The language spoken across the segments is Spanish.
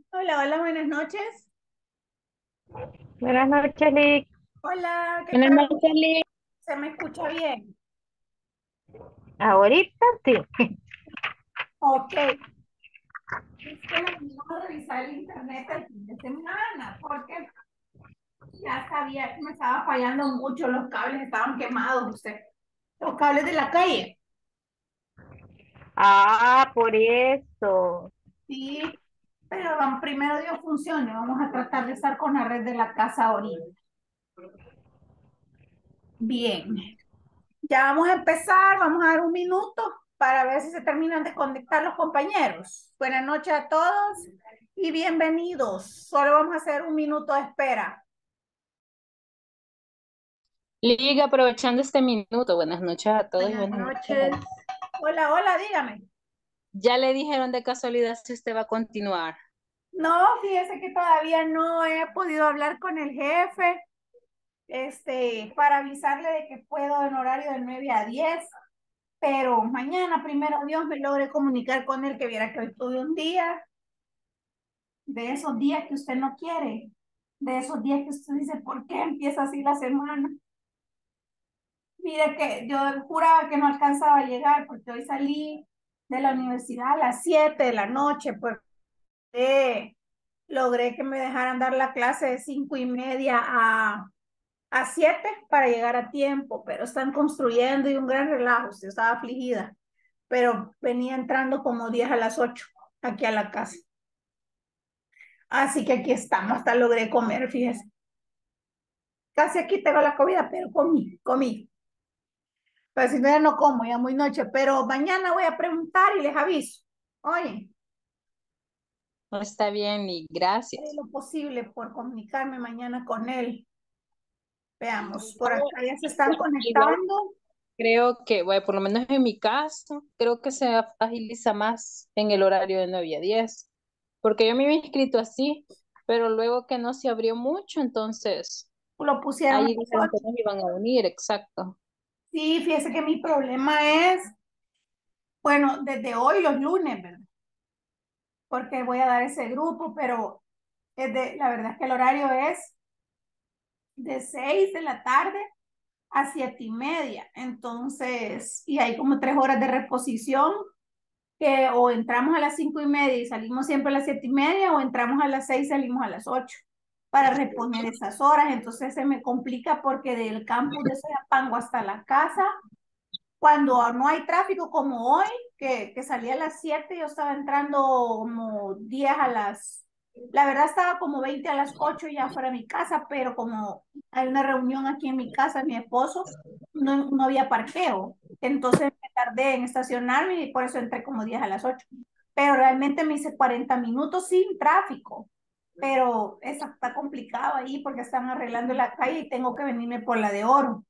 Hola, hola, buenas noches. Buenas noches, Lick. Hola, ¿qué Buenas tal? noches, Lick. ¿Se me escucha bien? Ahorita sí. Ok. Es que le vamos a revisar el internet el fin de semana, porque ya sabía que me estaba fallando mucho, los cables estaban quemados, usted. Los cables de la calle. Ah, por eso. Sí, pero primero Dios funcione. Vamos a tratar de estar con la red de la casa ahorita. Bien. Ya vamos a empezar, vamos a dar un minuto para ver si se terminan de conectar los compañeros. Buenas noches a todos y bienvenidos. Solo vamos a hacer un minuto de espera. Liga, aprovechando este minuto, buenas noches a todos y Buenas buenas noches. noches. Hola, hola, dígame. Ya le dijeron de casualidad si usted va a continuar. No, fíjese que todavía no he podido hablar con el jefe, para avisarle de que puedo en horario de 9 a 10, pero mañana, primero Dios, me logre comunicar con él, que viera que hoy tuve un día de esos días que usted no quiere, de esos días que usted dice, ¿por qué empieza así la semana? Mire que yo juraba que no alcanzaba a llegar porque hoy salí de la universidad a las 7 de la noche, pues logré que me dejaran dar la clase de 5:30 a 7 para llegar a tiempo, pero están construyendo y un gran relajo, usted estaba afligida, pero venía entrando como 10 a las 8 aquí a la casa. Así que aquí estamos, hasta logré comer, fíjese. Casi aquí tengo la comida, pero comí. Pero si no, ya no como, ya muy noche. Pero mañana voy a preguntar y les aviso. Oye, No está bien y haré gracias. lo posible por comunicarme mañana con él. Veamos, por acá ya se están Igual conectando. creo que, bueno, por lo menos en mi caso, creo que se agiliza más en el horario de 9 a 10, porque yo me había inscrito así, pero luego que no se abrió mucho, entonces Lo pusieron a ahí las dijeron que 8. no iban a unir, exacto. Sí, fíjese que mi problema es, bueno, desde hoy los lunes, ¿verdad? Porque voy a dar ese grupo, pero la verdad es que el horario es de 6 de la tarde a 7:30. Entonces, y hay como 3 horas de reposición que o entramos a las 5:30 y salimos siempre a las 7:30 o entramos a las 6 y salimos a las 8 para reponer esas horas. Entonces se me complica porque del campus de Soyapango hasta la casa, cuando no hay tráfico como hoy, que salía a las 7, yo estaba entrando como 10 a las, la verdad estaba como 20 a las 8 ya fuera de mi casa, pero como hay una reunión aquí en mi casa, mi esposo, no había parqueo. Entonces me tardé en estacionarme y por eso entré como 10 a las 8. Pero realmente me hice 40 minutos sin tráfico. Pero está complicado ahí porque están arreglando la calle y tengo que venirme por la de Oro,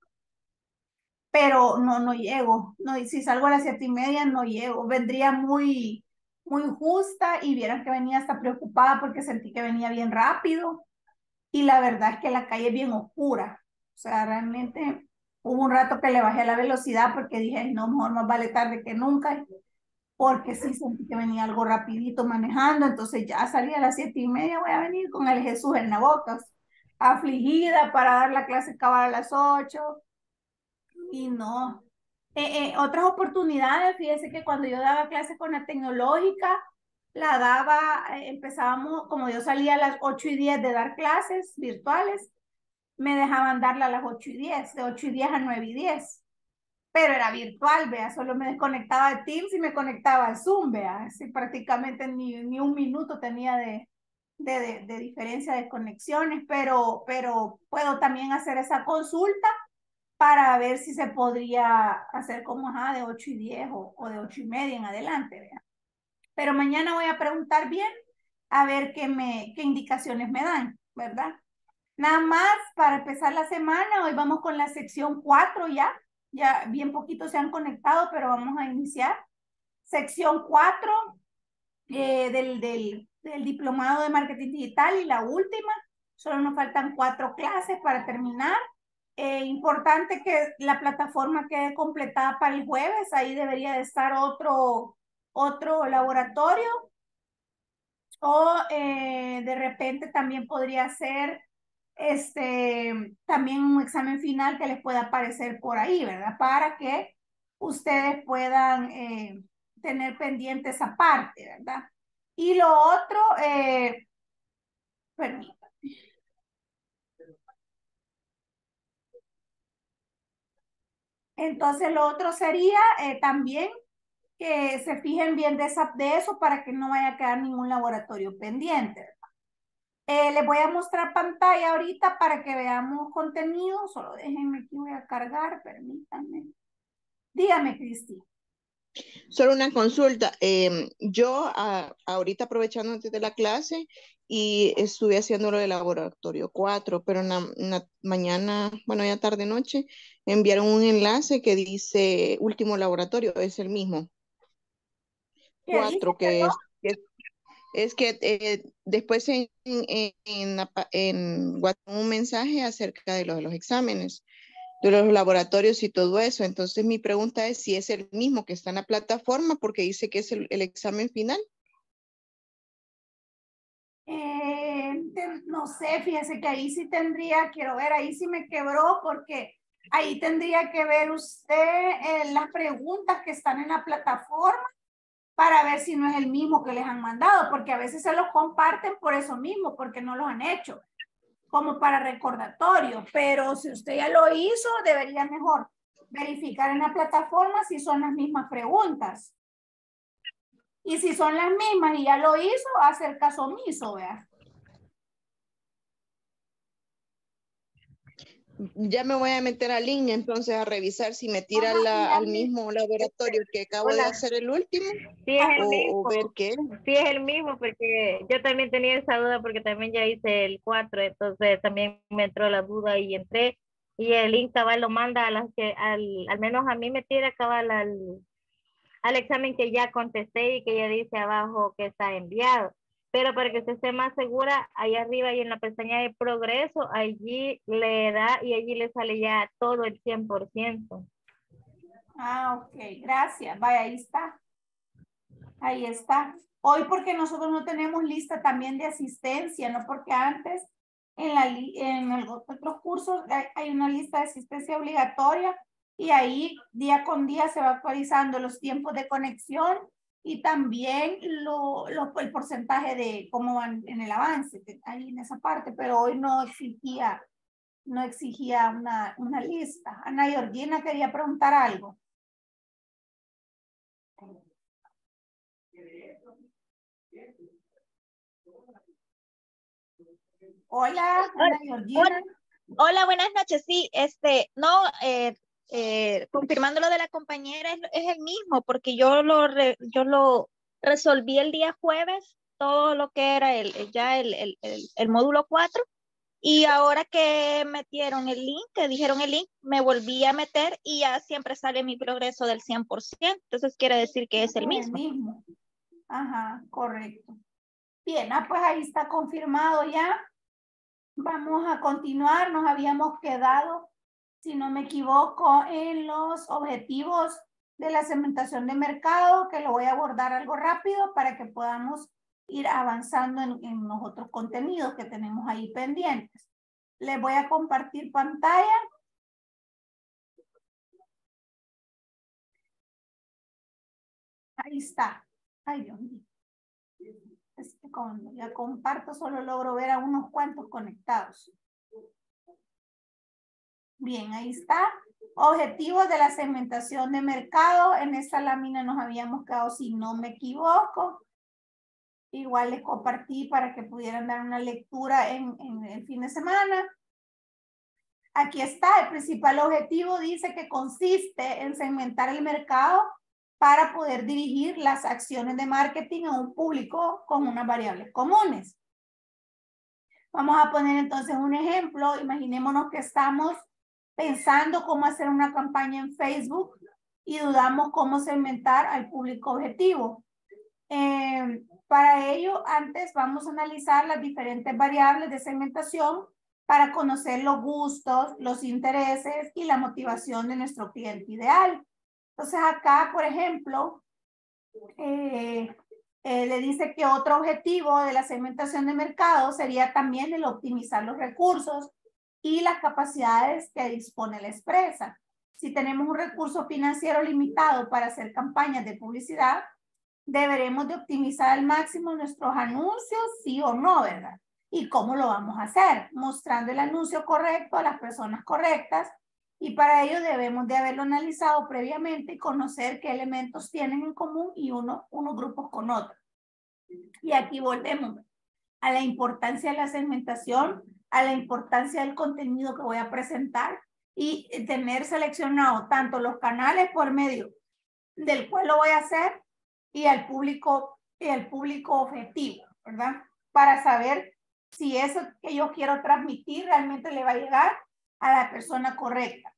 pero no llego. No, y si salgo a las 7:30, no llego. Vendría muy justa y vieran que venía hasta preocupada porque sentí que venía bien rápido. Y la verdad es que la calle es bien oscura. O sea, realmente hubo un rato que le bajé la velocidad porque dije, no, mejor más vale tarde que nunca, porque sí sentí que venía algo rapidito manejando. Entonces ya salí a las 7:30, voy a venir con el Jesús en la boca, afligida para dar la clase cabal a las 8 y no. Otras oportunidades, fíjese que cuando yo daba clases con la tecnológica, la daba, empezábamos, como yo salía a las 8:10 de dar clases virtuales, me dejaban darla a las 8:10, de 8:10 a 9:10, pero era virtual, vea, solo me desconectaba de Teams y me conectaba al Zoom, vea, así prácticamente ni un minuto tenía de diferencia de conexiones, pero puedo también hacer esa consulta para ver si se podría hacer como ajá, de 8:10 o de 8:30 en adelante, ¿vea? Pero mañana voy a preguntar bien a ver qué indicaciones me dan, ¿verdad? Nada más para empezar la semana, hoy vamos con la sección 4 ya, ya bien poquitos se han conectado, pero vamos a iniciar. Sección 4 del diplomado de marketing digital y la última, solo nos faltan 4 clases para terminar. Importante que la plataforma quede completada para el jueves, ahí debería de estar otro laboratorio O de repente también podría ser también un examen final que les pueda aparecer por ahí, ¿verdad? Para que ustedes puedan tener pendiente esa parte, ¿verdad? Y lo otro, permítanme. Entonces lo otro sería también que se fijen bien de eso para que no vaya a quedar ningún laboratorio pendiente. Les voy a mostrar pantalla ahorita para que veamos contenido. Solo déjenme que voy a cargar, permítanme. Dígame, Cristi. Solo una consulta. Yo ahorita aprovechando antes de la clase y estuve haciendo lo del laboratorio 4, pero en la mañana, bueno, ya tarde noche, enviaron un enlace que dice último laboratorio, es el mismo, ¿Qué dice, 4, perdón? es que después en WhatsApp un mensaje acerca de los exámenes, de los laboratorios y todo eso. Entonces mi pregunta es si es el mismo que está en la plataforma porque dice que es el examen final. No sé, fíjese que ahí sí tendría, quiero ver, ahí sí me quebró porque ahí tendría que ver usted las preguntas que están en la plataforma para ver si no es el mismo que les han mandado, porque a veces se los comparten por eso mismo, porque no los han hecho, como para recordatorio, pero si usted ya lo hizo, debería mejor verificar en la plataforma si son las mismas preguntas. Y si son las mismas y ya lo hizo, hacer caso omiso, vea. Ya me voy a meter al link entonces a revisar si me tira Ajá, al mismo laboratorio que acabo de Hola, hacer el último sí es el o ver mismo, qué. sí es el mismo, porque yo también tenía esa duda porque también ya hice el 4, entonces también me entró la duda y entré y el link cabal lo manda a las que, al menos a mí me tira cabal al examen que ya contesté y que ya dice abajo que está enviado. Pero para que usted esté más segura, ahí arriba y en la pestaña de progreso, allí le da y allí le sale ya todo el 100%. Ah, ok, gracias. Vaya, ahí está. Ahí está. Hoy porque nosotros no tenemos lista también de asistencia, ¿no? Porque antes en los otros cursos hay una lista de asistencia obligatoria y ahí día con día se va actualizando los tiempos de conexión y también el porcentaje de cómo van en el avance, ahí en esa parte, pero hoy no exigía una lista. Ana Georgina quería preguntar algo. Hola, Ana Georgina. Hola, buenas noches. Sí, no, confirmando lo de la compañera, es el mismo, porque yo lo resolví el día jueves, todo lo que era el módulo 4, y ahora que metieron el link, que dijeron el link, me volví a meter y ya siempre sale mi progreso del 100%, entonces quiere decir que es el El mismo. mismo. Ajá, correcto. Bien, pues ahí está confirmado ya. Vamos a continuar. Nos habíamos quedado, si no me equivoco, en los objetivos de la segmentación de mercado, que lo voy a abordar algo rápido para que podamos ir avanzando en los otros contenidos que tenemos ahí pendientes. Les voy a compartir pantalla. Ahí está. Ay, Dios mío. Es que cuando ya comparto solo logro ver a unos cuantos conectados. Bien, ahí está. Objetivos de la segmentación de mercado. En esta lámina nos habíamos quedado, si no me equivoco. Igual les compartí para que pudieran dar una lectura en el fin de semana. Aquí está, el principal objetivo dice que consiste en segmentar el mercado para poder dirigir las acciones de marketing a un público con unas variables comunes. Vamos a poner entonces un ejemplo. Imaginémonos que estamos pensando cómo hacer una campaña en Facebook y dudamos cómo segmentar al público objetivo. Para ello, antes vamos a analizar las diferentes variables de segmentación para conocer los gustos, los intereses y la motivación de nuestro cliente ideal. Entonces acá, por ejemplo, Le dice que otro objetivo de la segmentación de mercado sería también el optimizar los recursos y las capacidades que dispone la empresa. Si tenemos un recurso financiero limitado para hacer campañas de publicidad, deberemos de optimizar al máximo nuestros anuncios, sí o no, ¿verdad? ¿Y cómo lo vamos a hacer? Mostrando el anuncio correcto a las personas correctas, y para ello debemos de haberlo analizado previamente y conocer qué elementos tienen en común y unos grupos con otros. Y aquí volvemos a la importancia de la segmentación, a la importancia del contenido que voy a presentar y tener seleccionado tanto los canales por medio del cual lo voy a hacer y el público objetivo, ¿verdad? Para saber si eso que yo quiero transmitir realmente le va a llegar a la persona correcta.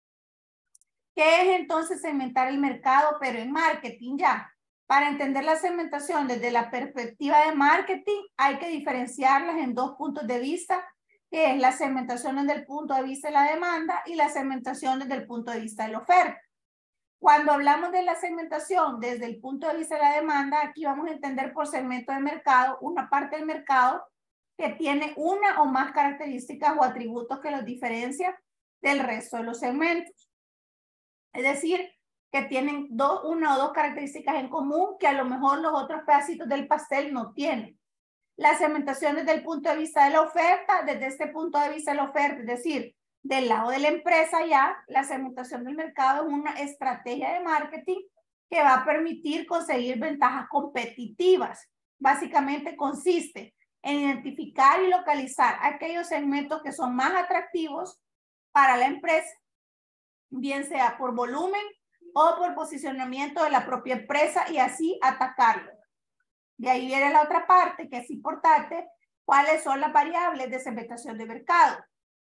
¿Qué es entonces segmentar el mercado, pero en marketing ya? Para entender la segmentación desde la perspectiva de marketing, hay que diferenciarlas en dos puntos de vista, que es la segmentación desde el punto de vista de la demanda y la segmentación desde el punto de vista de la oferta. Cuando hablamos de la segmentación desde el punto de vista de la demanda, aquí vamos a entender por segmento de mercado una parte del mercado que tiene una o más características o atributos que los diferencian del resto de los segmentos. Es decir, que tienen una o dos características en común que a lo mejor los otros pedacitos del pastel no tienen. La segmentación desde el punto de vista de la oferta, desde este punto de vista de la oferta, es decir, del lado de la empresa ya, la segmentación del mercado es una estrategia de marketing que va a permitir conseguir ventajas competitivas. Básicamente consiste en identificar y localizar aquellos segmentos que son más atractivos para la empresa, bien sea por volumen o por posicionamiento de la propia empresa, y así atacarlo. De ahí viene la otra parte que es importante: cuáles son las variables de segmentación de mercado.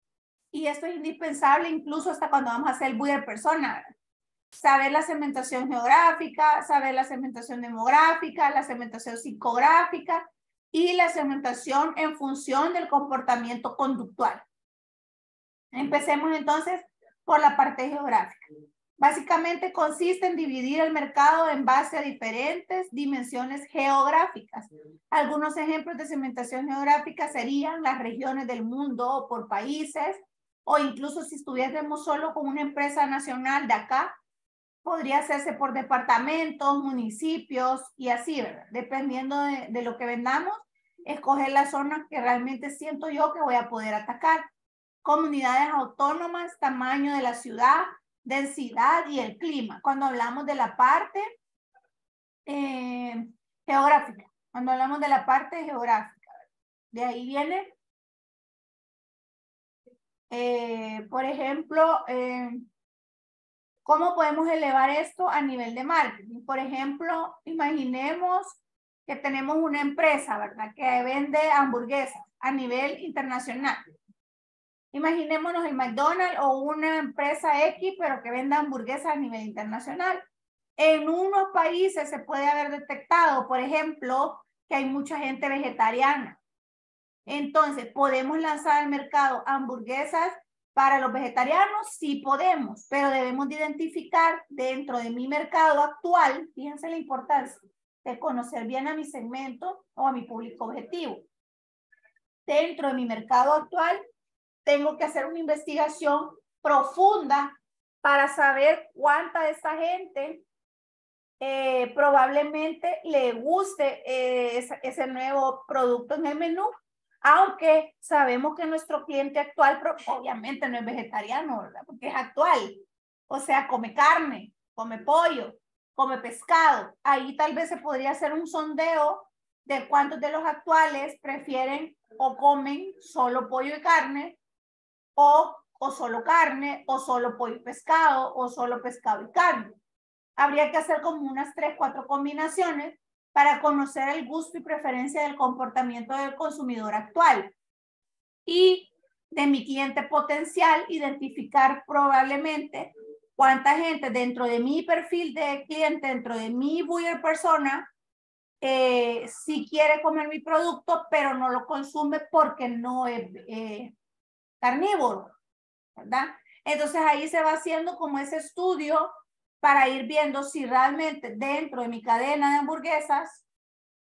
Y esto es indispensable incluso hasta cuando vamos a hacer el buyer persona. Saber la segmentación geográfica, saber la segmentación demográfica, la segmentación psicográfica y la segmentación en función del comportamiento conductual. Empecemos entonces por la parte geográfica. Básicamente consiste en dividir el mercado en base a diferentes dimensiones geográficas. Algunos ejemplos de segmentación geográfica serían las regiones del mundo por países, o incluso si estuviésemos solo con una empresa nacional de acá, podría hacerse por departamentos, municipios y así, ¿verdad? Dependiendo de lo que vendamos, escoger la zona que realmente siento yo que voy a poder atacar. Comunidades autónomas, tamaño de la ciudad, densidad y el clima. Cuando hablamos de la parte geográfica, cuando hablamos de la parte geográfica, de ahí viene, por ejemplo, ¿cómo podemos elevar esto a nivel de marketing? Por ejemplo, imaginemos que tenemos una empresa, ¿verdad?, que vende hamburguesas a nivel internacional. Imaginémonos el McDonald's o una empresa X, pero que venda hamburguesas a nivel internacional. En unos países se puede haber detectado, por ejemplo, que hay mucha gente vegetariana. Entonces, ¿podemos lanzar al mercado hamburguesas para los vegetarianos? Sí podemos, pero debemos de identificar dentro de mi mercado actual, fíjense la importancia de conocer bien a mi segmento o a mi público objetivo. Dentro de mi mercado actual, tengo que hacer una investigación profunda para saber cuánta de esta gente probablemente le guste ese nuevo producto en el menú, aunque sabemos que nuestro cliente actual obviamente no es vegetariano, ¿verdad?, porque es actual, o sea, come carne, come pollo, come pescado. Ahí tal vez se podría hacer un sondeo de cuántos de los actuales prefieren o comen solo pollo y carne, o solo carne, o solo pollo y pescado, o solo pescado y carne. Habría que hacer como unas 3, 4 combinaciones para conocer el gusto y preferencia del comportamiento del consumidor actual. Y de mi cliente potencial, identificar probablemente cuánta gente dentro de mi perfil de cliente, dentro de mi buyer persona, sí quiere comer mi producto, pero no lo consume porque no es carnívoro, ¿verdad? Entonces ahí se va haciendo como ese estudio para ir viendo si realmente dentro de mi cadena de hamburguesas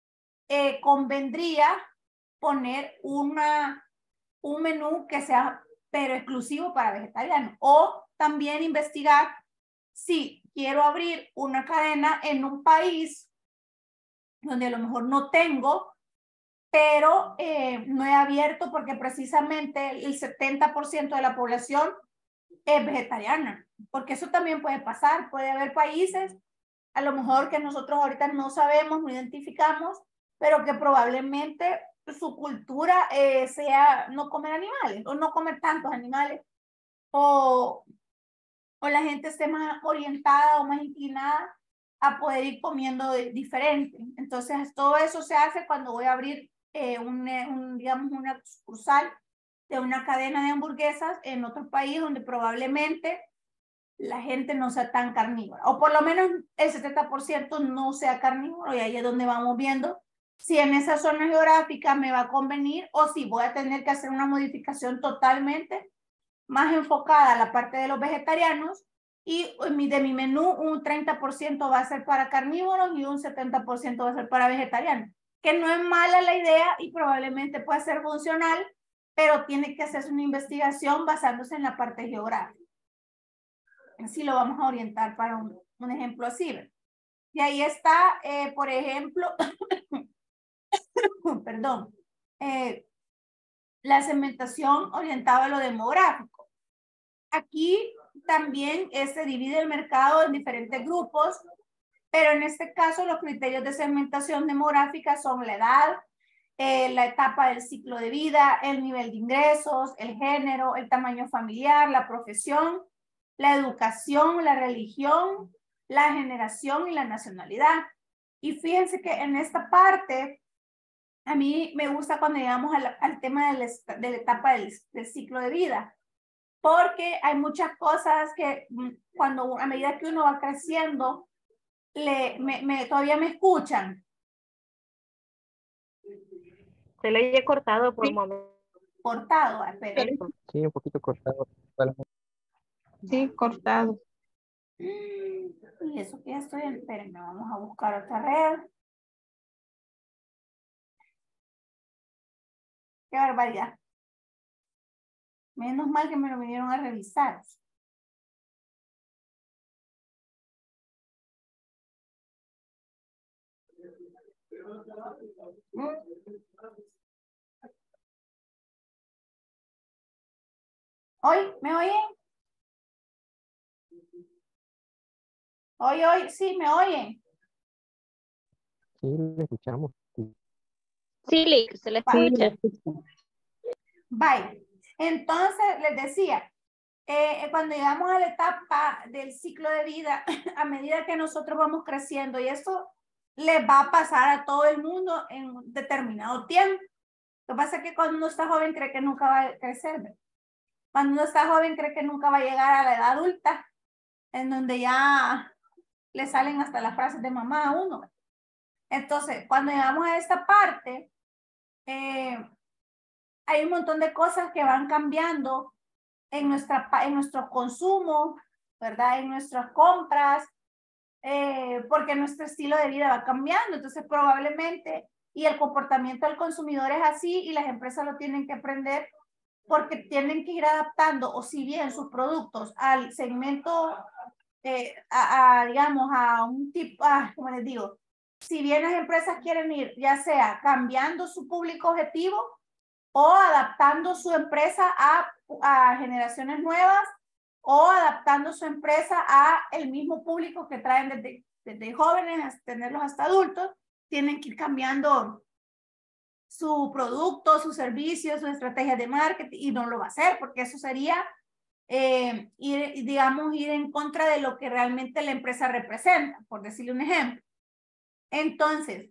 convendría poner un menú que sea pero exclusivo para vegetarianos, o también investigar si quiero abrir una cadena en un país donde a lo mejor no tengo, pero no he abierto porque precisamente el 70% de la población es vegetariana, porque eso también puede pasar. Puede haber países a lo mejor que nosotros ahorita no sabemos, no identificamos, pero que probablemente su cultura sea no comer animales o no comer tantos animales, o la gente esté más orientada o más inclinada a poder ir comiendo diferente. Entonces, todo eso se hace cuando voy a abrir digamos, una sucursal de una cadena de hamburguesas en otro país donde probablemente la gente no sea tan carnívora, o por lo menos el 70% no sea carnívoro, y ahí es donde vamos viendo si en esa zona geográfica me va a convenir o si voy a tener que hacer una modificación totalmente más enfocada a la parte de los vegetarianos, y de mi menú un 30% va a ser para carnívoros y un 70% va a ser para vegetarianos, que no es mala la idea y probablemente puede ser funcional, pero tiene que hacerse una investigación basándose en la parte geográfica. Así lo vamos a orientar para un ejemplo así. Y ahí está, por ejemplo, perdón, la segmentación orientada a lo demográfico. Aquí también se divide el mercado en diferentes grupos, pero en este caso los criterios de segmentación demográfica son la edad, la etapa del ciclo de vida, el nivel de ingresos, el género, el tamaño familiar, la profesión, la educación, la religión, la generación y la nacionalidad. Y fíjense que en esta parte, a mí me gusta cuando llegamos al tema de la etapa del ciclo de vida, porque hay muchas cosas que cuando a medida que uno va creciendo, todavía me escuchan. Se le haya cortado por Sí. momento. Cortado, pero... Sí, un poquito cortado. Sí, cortado. Y eso que ya estoy en... Espérenme, vamos a buscar otra red. Qué barbaridad. Menos mal que me lo vinieron a revisar. ¿Hoy? ¿Me oyen? Hoy, sí, ¿me oyen? Sí, le escuchamos. Sí, Lick, se le escucha. Bye. Entonces, les decía, cuando llegamos a la etapa del ciclo de vida, a medida que nosotros vamos creciendo, y esto les va a pasar a todo el mundo en un determinado tiempo. Lo que pasa es que cuando uno está joven cree que nunca va a crecer, ¿verdad? Cuando uno está joven cree que nunca va a llegar a la edad adulta, en donde ya le salen hasta las frases de mamá a uno. Entonces, cuando llegamos a esta parte, hay un montón de cosas que van cambiando en nuestro consumo, ¿verdad? En nuestras compras, porque nuestro estilo de vida va cambiando. Entonces, probablemente, y el comportamiento del consumidor es así, y las empresas lo tienen que aprender porque tienen que ir adaptando, o si bien sus productos al segmento, digamos, a un tipo, como les digo, si bien las empresas quieren ir, ya sea cambiando su público objetivo o adaptando su empresa a generaciones nuevas, o adaptando su empresa a el mismo público que traen desde jóvenes hasta tenerlos hasta adultos, tienen que ir cambiando su producto, su servicio, su estrategia de marketing, y no lo va a hacer porque eso sería ir en contra de lo que realmente la empresa representa, por decirle un ejemplo. Entonces,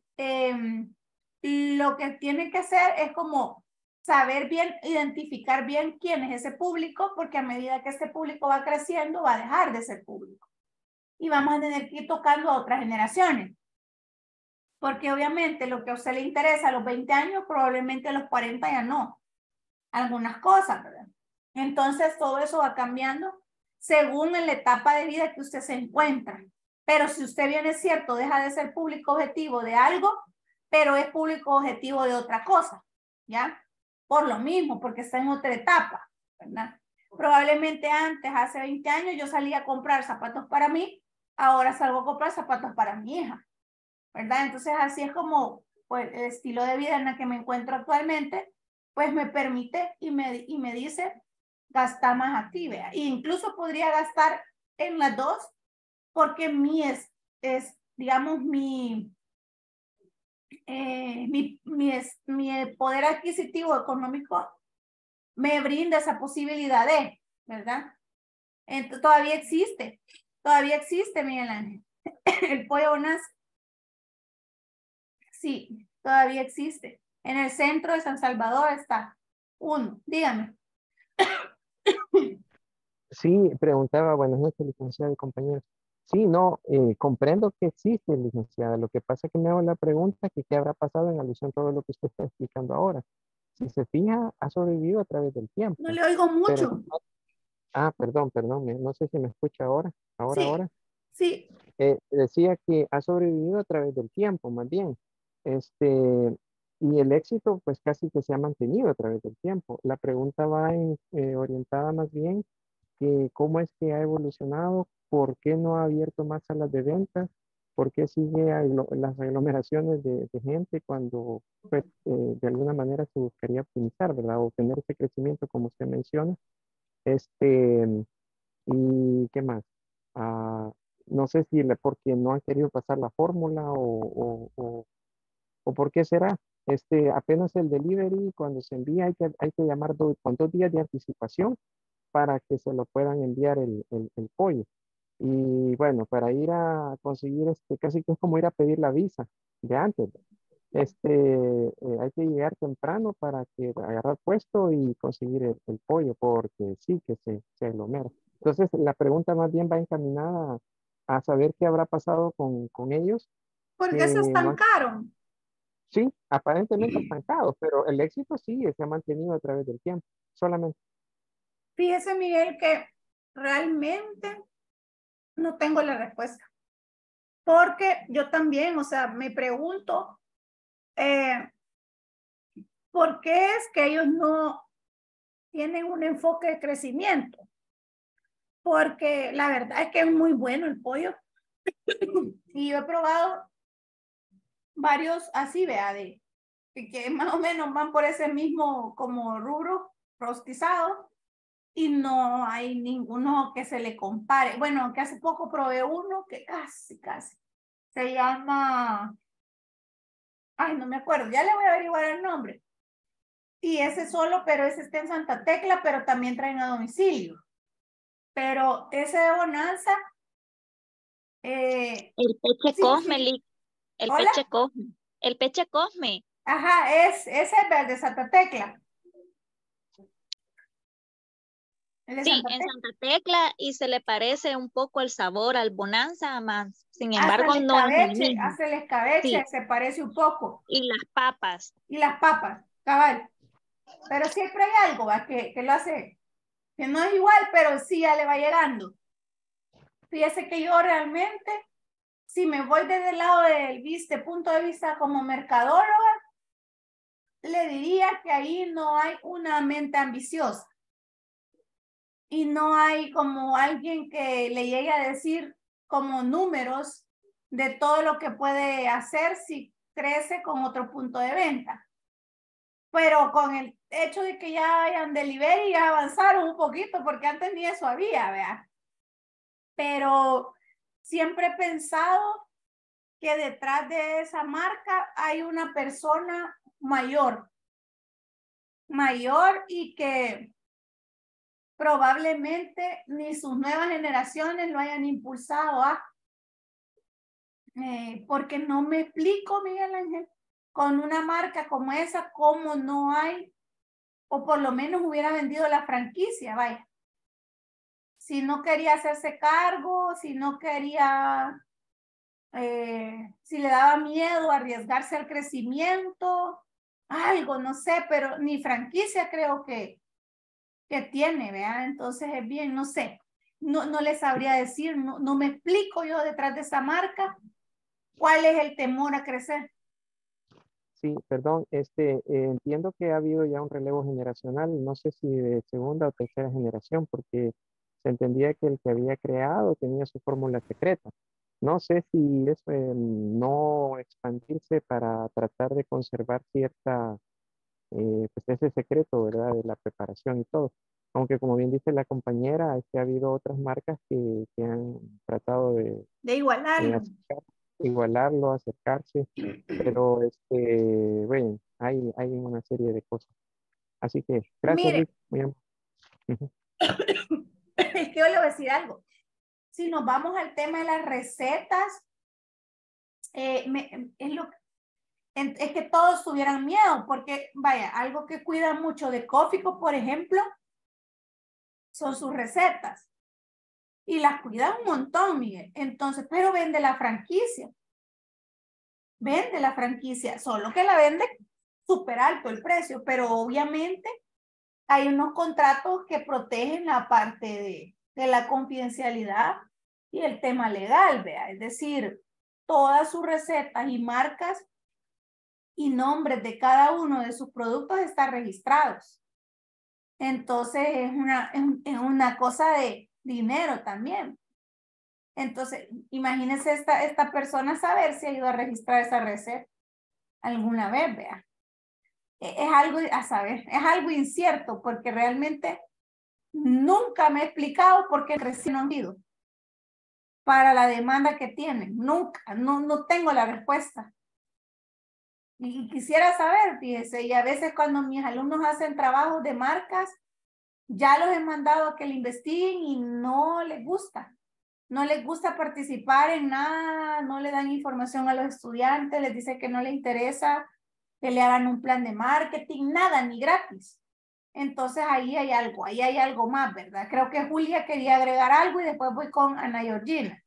lo que tiene que hacer es como saber bien, identificar bien quién es ese público, porque a medida que este público va creciendo, va a dejar de ser público. Y vamos a tener que ir tocando a otras generaciones. Porque obviamente lo que a usted le interesa a los 20 años, probablemente a los 40 ya no. Algunas cosas, ¿verdad? Entonces todo eso va cambiando según en la etapa de vida que usted se encuentra. Pero si usted bien es cierto, deja de ser público objetivo de algo, pero es público objetivo de otra cosa, ¿ya? Por lo mismo, porque está en otra etapa, ¿verdad? Probablemente antes, hace 20 años, yo salía a comprar zapatos para mí, ahora salgo a comprar zapatos para mi hija, ¿verdad? Entonces así es como pues, el estilo de vida en el que me encuentro actualmente, pues me permite y me dice, gasta más aquí, vea. E incluso podría gastar en las dos, porque es digamos, mi poder adquisitivo económico me brinda esa posibilidad de, ¿verdad? Entonces, todavía existe, Miguel Ángel. El pollo bonanza, sí, todavía existe. En el centro de San Salvador está uno, dígame. Sí, preguntaba, buenas noches, licenciada y compañeros. Sí, no, comprendo que existe, licenciada. Lo que pasa es que me hago la pregunta que qué habrá pasado en alusión a todo lo que usted está explicando ahora. Si se fija, ha sobrevivido a través del tiempo. No le oigo Pero, mucho. perdón, no sé si me escucha ahora. Sí, sí. Decía que ha sobrevivido a través del tiempo, más bien. Y el éxito, pues casi que se ha mantenido a través del tiempo. La pregunta va orientada más bien que cómo es que ha evolucionado, por qué no ha abierto más salas de ventas, por qué sigue las aglomeraciones de gente cuando pues, de alguna manera se buscaría optimizar, ¿verdad? O tener ese crecimiento como usted menciona. ¿Y qué más? Ah, no sé si porque no han querido pasar la fórmula o por qué será. Apenas el delivery, cuando se envía, hay que llamar con 2 días de anticipación para que se lo puedan enviar el pollo. Y bueno, para ir a conseguir casi que es como ir a pedir la visa de antes. Hay que llegar temprano para que agarrar puesto y conseguir el pollo, porque sí que se aglomera. Entonces, la pregunta más bien va encaminada a saber qué habrá pasado con ellos, ¿Por que qué se no han- estancaron? sí, aparentemente estancados, pero el éxito sí se ha mantenido a través del tiempo, solamente. Fíjese, Miguel, que realmente no tengo la respuesta. Porque yo también, o sea, me pregunto, ¿por qué es que ellos no tienen un enfoque de crecimiento? Porque la verdad es que es muy bueno el pollo. Y yo he probado varios así, vea, que más o menos van por ese mismo como rubro rostizado y no hay ninguno que se le compare. Bueno, que hace poco probé uno que casi se llama, ay, no me acuerdo, ya le voy a averiguar el nombre. Y ese solo, pero ese está en Santa Tecla, pero también traen a domicilio. Pero ese de Bonanza, El Peche sí, Cosme, sí. el Hola, Peche Cosme. El Peche Cosme. ajá, ese es el de Santa Tecla. El de Sí, Santa en Tecla. Santa Tecla y se le parece un poco el sabor al Bonanza, más sin Hasta embargo no es el mismo. el escabeche Sí, se parece un poco. y las papas. Y las papas, cabal. Pero siempre hay algo, ¿va? Que lo hace, que no es igual, pero sí ya le va llegando. Fíjese que yo realmente, si me voy desde el lado del punto de vista como mercadóloga, le diría que ahí no hay una mente ambiciosa. Y no hay como alguien que le llegue a decir como números de todo lo que puede hacer si crece con otro punto de venta. Pero con el hecho de que ya hayan delivery, ya avanzaron un poquito, porque antes ni eso había, ¿vea? Pero siempre he pensado que detrás de esa marca hay una persona mayor y que probablemente ni sus nuevas generaciones lo hayan impulsado porque no me explico, Miguel Ángel, con una marca como esa, cómo no hay, o por lo menos hubiera vendido la franquicia, vaya. Si no quería hacerse cargo, si no quería, si le daba miedo arriesgarse al crecimiento, algo, no sé, pero ni franquicia creo que tiene, ¿vea? Entonces es bien, no sé, no le sabría decir, no me explico yo detrás de esa marca cuál es el temor a crecer. Sí, perdón, entiendo que ha habido ya un relevo generacional, no sé si de segunda o tercera generación, porque se entendía que el que había creado tenía su fórmula secreta. No sé si es no expandirse para tratar de conservar cierta, pues ese secreto, ¿verdad? De la preparación y todo. Aunque como bien dice la compañera, ha habido otras marcas que han tratado de De igualarlo. igualarlo, acercarse, pero bueno, hay una serie de cosas. Así que gracias, Mire, Luis. Muy Ujú. es que yo le voy a decir algo. Si nos vamos al tema de las recetas, es que todos tuvieran miedo, porque vaya, algo que cuida mucho de Cófico, por ejemplo, son sus recetas. Y las cuida un montón, Miguel. Entonces, pero vende la franquicia. Vende la franquicia, solo que la vende súper alto el precio, pero obviamente hay unos contratos que protegen la parte de la confidencialidad y el tema legal, vea. Es decir, todas sus recetas y marcas y nombres de cada uno de sus productos están registrados. Entonces es una cosa de dinero también. Entonces, imagínese esta persona saber si ha ido a registrar esa receta alguna vez, vea. Es algo a saber, es algo incierto porque realmente nunca me he explicado por qué recién han ido para la demanda que tienen. Nunca, no tengo la respuesta. Y quisiera saber, fíjese, y a veces cuando mis alumnos hacen trabajos de marcas, ya los he mandado a que le investiguen y no les gusta. No les gusta participar en nada, no le dan información a los estudiantes, les dice que no les interesa que le hagan un plan de marketing, nada, ni gratis. Entonces ahí hay algo más, ¿verdad? Creo que Julia quería agregar algo y después voy con Ana Georgina.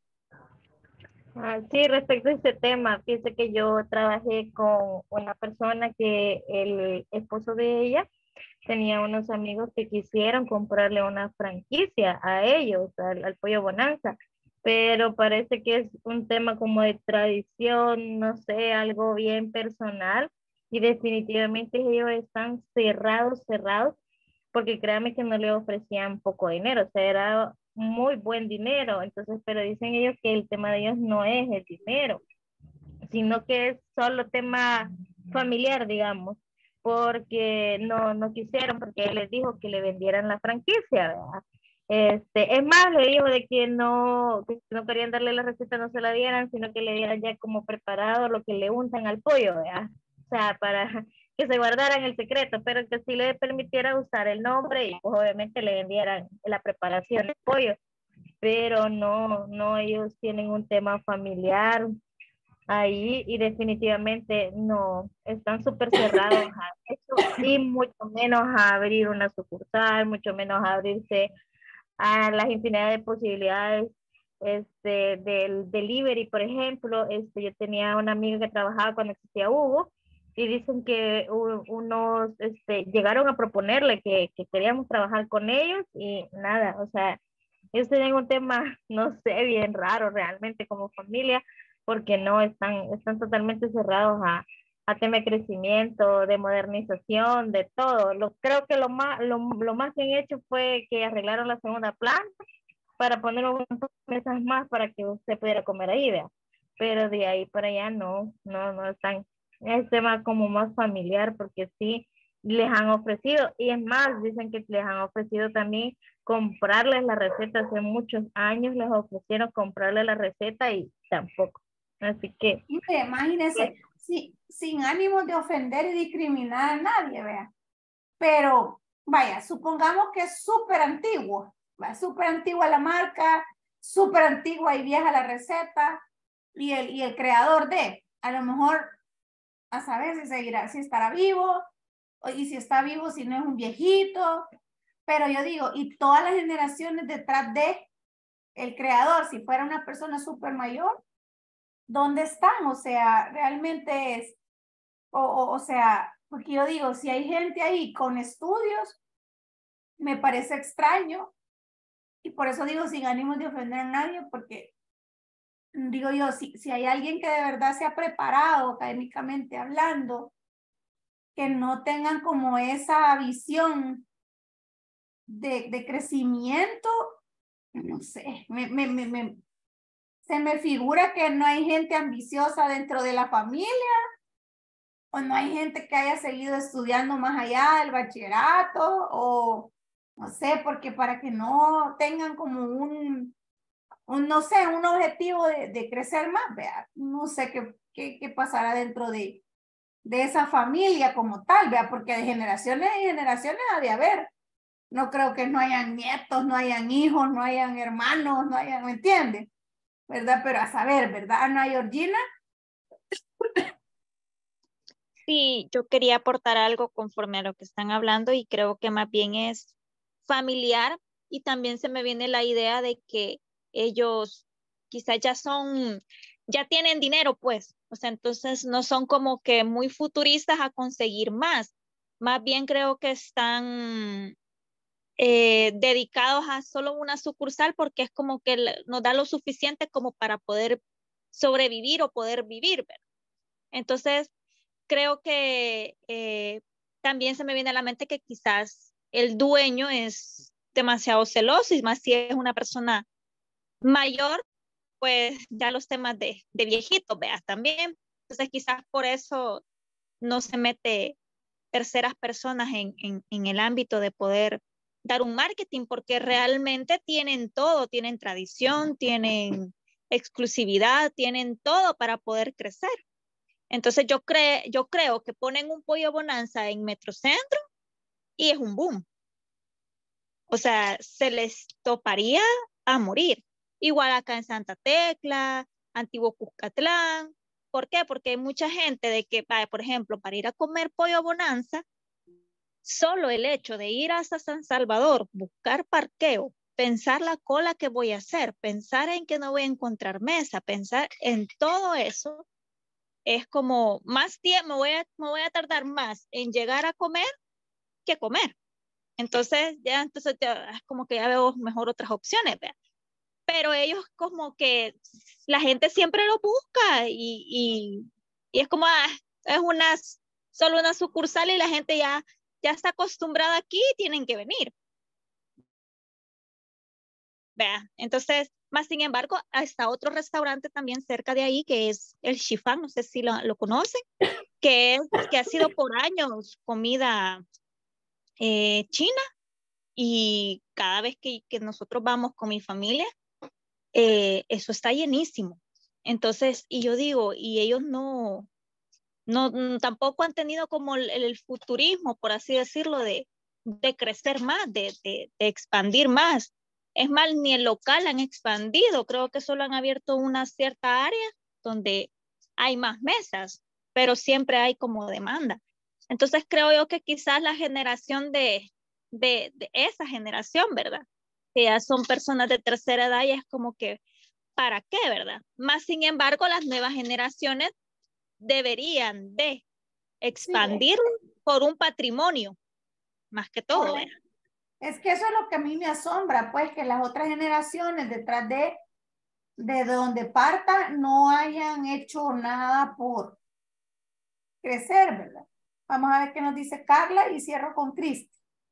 Sí, respecto a este tema, fíjese que yo trabajé con una persona que el esposo de ella tenía unos amigos que quisieron comprarle una franquicia a ellos, al Pollo Bonanza, pero parece que es un tema como de tradición, no sé, algo bien personal, y definitivamente ellos están cerrados, porque créanme que no le ofrecían poco dinero, o sea, era muy buen dinero, entonces, pero dicen ellos que el tema de ellos no es el dinero, sino que es solo tema familiar, digamos, porque no quisieron, porque él les dijo que le vendieran la franquicia, ¿verdad? Es más, le dijo de que no querían darle la receta, no se la dieran, sino que le dieran ya como preparado lo que le untan al pollo, ¿verdad? O sea, para que se guardaran el secreto, pero que sí le permitiera usar el nombre y pues obviamente le vendieran la preparación del pollo, pero no, ellos tienen un tema familiar ahí y definitivamente no, están súper cerrados a eso y mucho menos a abrir una sucursal, mucho menos a abrirse a las infinidad de posibilidades del delivery, por ejemplo. Yo tenía una amiga que trabajaba cuando existía Hugo y dicen que unos llegaron a proponerle que queríamos trabajar con ellos y nada, o sea, ellos tienen un tema, no sé, bien raro realmente como familia, porque no están totalmente cerrados a tema de crecimiento, de modernización, de todo. Creo que lo más bien hecho fue que arreglaron la segunda planta para poner unas mesas más para que usted pudiera comer ahí, ¿vea? Pero de ahí para allá no están. Es tema como más familiar porque sí les han ofrecido y es más, dicen que les han ofrecido también comprarles la receta. Hace muchos años les ofrecieron comprarle la receta y tampoco. Así que Imagínense, sin ánimo de ofender y discriminar a nadie, vea. Pero vaya, supongamos que es súper antiguo, súper antigua la marca, súper antigua y vieja la receta y el creador a lo mejor a saber si estará vivo y si está vivo, si no es un viejito. Pero yo digo, y todas las generaciones detrás de el creador, si fuera una persona súper mayor, ¿dónde están? O sea, realmente es, o sea, porque yo digo, si hay gente ahí con estudios, me parece extraño y por eso digo sin ánimos de ofender a nadie, porque digo yo, si hay alguien que de verdad se ha preparado académicamente hablando, que no tengan como esa visión de crecimiento, no sé, se me figura que no hay gente ambiciosa dentro de la familia, o no hay gente que haya seguido estudiando más allá del bachillerato, o no sé, porque para que no tengan como no sé, un objetivo de crecer más, vea, no sé qué pasará dentro de esa familia como tal, vea, porque de generaciones en generaciones ha de haber. No creo que no hayan nietos, no hayan hijos, no hayan hermanos, no hayan, ¿me entiendes? ¿Verdad? Pero a saber, ¿verdad, Ana Georgina? Sí, yo quería aportar algo conforme a lo que están hablando y creo que más bien es familiar y también se me viene la idea de que ellos quizás ya tienen dinero, pues, o sea, entonces no son como que muy futuristas a conseguir más bien creo que están dedicados a solo una sucursal porque es como que nos da lo suficiente como para poder sobrevivir o poder vivir, ¿verdad? Entonces, creo que también se me viene a la mente que quizás el dueño es demasiado celoso y más si es una persona mayor, pues ya los temas de viejitos, veas también. Entonces quizás por eso no se mete terceras personas en el ámbito de poder dar un marketing, porque realmente tienen todo, tienen tradición, tienen exclusividad, tienen todo para poder crecer. Entonces yo creo que ponen un pollo bonanza en Metrocentro y es un boom. O sea, se les toparía a morir. Igual acá en Santa Tecla, Antiguo Cuscatlán. ¿Por qué? Porque hay mucha gente de que, por ejemplo, para ir a comer pollo bonanza, solo el hecho de ir hasta San Salvador, buscar parqueo, pensar la cola que voy a hacer, pensar en que no voy a encontrar mesa, pensar en todo eso, es como más tiempo, me voy a tardar más en llegar a comer que comer. Entonces ya es como que ya veo mejor otras opciones, ¿verdad? Pero ellos como que la gente siempre lo busca y es como, es solo una sucursal y la gente ya está acostumbrada aquí y tienen que venir. ¿Verdad? Entonces, más sin embargo, está otro restaurante también cerca de ahí que es el Shifan, no sé si lo conocen, que ha sido por años comida china y cada vez que nosotros vamos con mi familia, eso está llenísimo. Entonces, y yo digo, y ellos tampoco han tenido como el futurismo, por así decirlo, de crecer más, de expandir más. Es más, ni el local han expandido, creo que solo han abierto una cierta área donde hay más mesas, pero siempre hay como demanda. Entonces creo yo que quizás la generación de esa generación, ¿verdad? Que ya son personas de tercera edad y es como que, ¿para qué, verdad? Más sin embargo, las nuevas generaciones deberían de expandir por un patrimonio, más que todo, ¿verdad? Es que eso es lo que a mí me asombra, pues que las otras generaciones detrás de donde parta no hayan hecho nada por crecer, ¿verdad? Vamos a ver qué nos dice Carla y cierro con Cristi.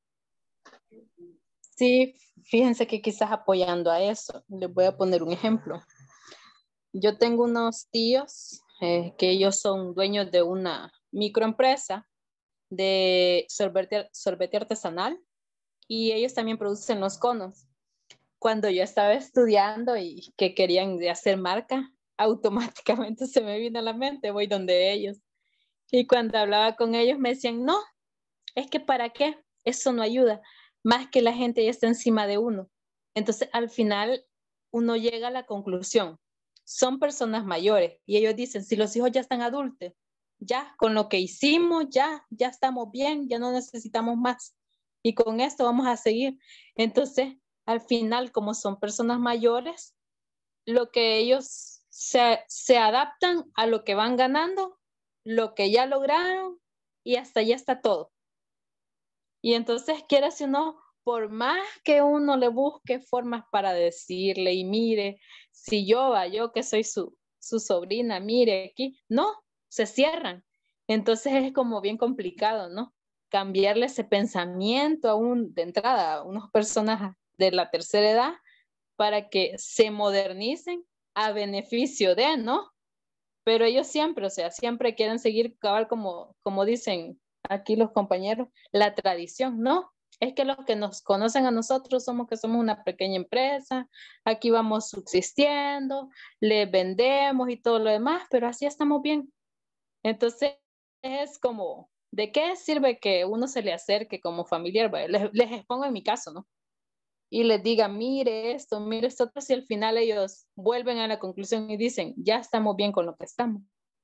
Sí, fíjense que quizás apoyando a eso, les voy a poner un ejemplo. Yo tengo unos tíos que ellos son dueños de una microempresa de sorbete artesanal y ellos también producen los conos. Cuando yo estaba estudiando y que querían hacer marca, automáticamente se me vino a la mente, voy donde ellos. Y cuando hablaba con ellos me decían, no, es que ¿para qué? Eso no ayuda, más que la gente ya está encima de uno. Entonces, al final, uno llega a la conclusión, son personas mayores y ellos dicen, si los hijos ya están adultos, ya con lo que hicimos, ya estamos bien, ya no necesitamos más. Y con esto vamos a seguir. Entonces, al final, como son personas mayores, lo que ellos se adaptan a lo que van ganando, lo que ya lograron y hasta ya está todo. Y entonces, quieras o no, por más que uno le busque formas para decirle y mire, si yo que soy su sobrina, mire aquí, no, se cierran. Entonces es como bien complicado, ¿no? Cambiarle ese pensamiento aún de entrada a unas personas de la tercera edad para que se modernicen a beneficio de, ¿no? Pero ellos siempre, o sea, siempre quieren seguir cabal como dicen aquí los compañeros, la tradición, ¿no? Es que los que nos conocen a nosotros somos que somos una pequeña empresa, aquí vamos subsistiendo, le vendemos y todo lo demás, pero así estamos bien. Entonces es como, ¿de qué sirve que uno se le acerque como familiar? Les expongo en mi caso, ¿no? Y les diga, mire esto otro, si al final ellos vuelven a la conclusión y dicen, ya estamos bien con lo que estamos.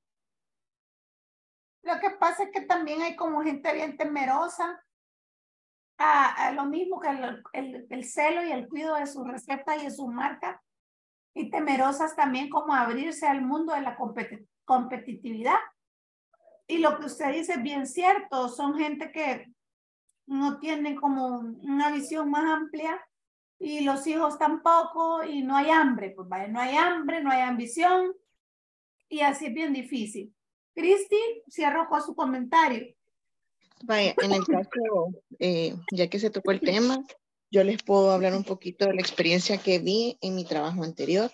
Lo que pasa es que también hay como gente bien temerosa a lo mismo que el celo y el cuidado de su receta y de su marca, y temerosas también como abrirse al mundo de la competitividad. Y lo que usted dice es bien cierto, son gente que no tienen como una visión más amplia y los hijos tampoco, y no hay hambre, pues vaya, no hay hambre, no hay ambición, y así es bien difícil. Cristi, cierro con su comentario. Vaya, en el caso, ya que se tocó el tema, yo les puedo hablar un poquito de la experiencia que vi en mi trabajo anterior.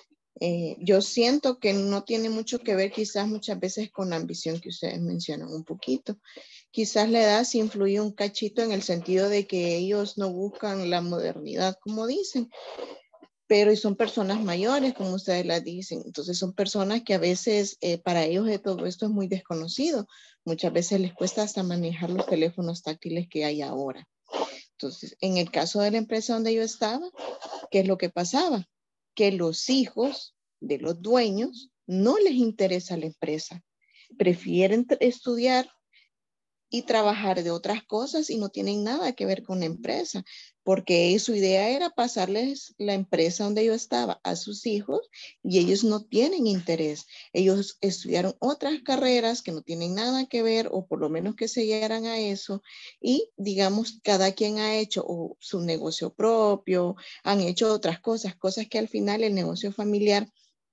Yo siento que no tiene mucho que ver quizás muchas veces con la ambición que ustedes mencionan un poquito. Quizás la edad sí influye un cachito en el sentido de que ellos no buscan la modernidad, como dicen, pero son personas mayores, como ustedes las dicen. Entonces son personas que a veces para ellos de todo esto es muy desconocido. Muchas veces les cuesta hasta manejar los teléfonos táctiles que hay ahora. Entonces, en el caso de la empresa donde yo estaba, ¿qué es lo que pasaba? Que los hijos de los dueños no les interesa la empresa. Prefieren estudiar y trabajar de otras cosas y no tienen nada que ver con la empresa, porque su idea era pasarles la empresa donde yo estaba a sus hijos y ellos no tienen interés. Ellos estudiaron otras carreras que no tienen nada que ver o por lo menos que se llegaran a eso y digamos cada quien ha hecho o su negocio propio, han hecho otras cosas que al final el negocio familiar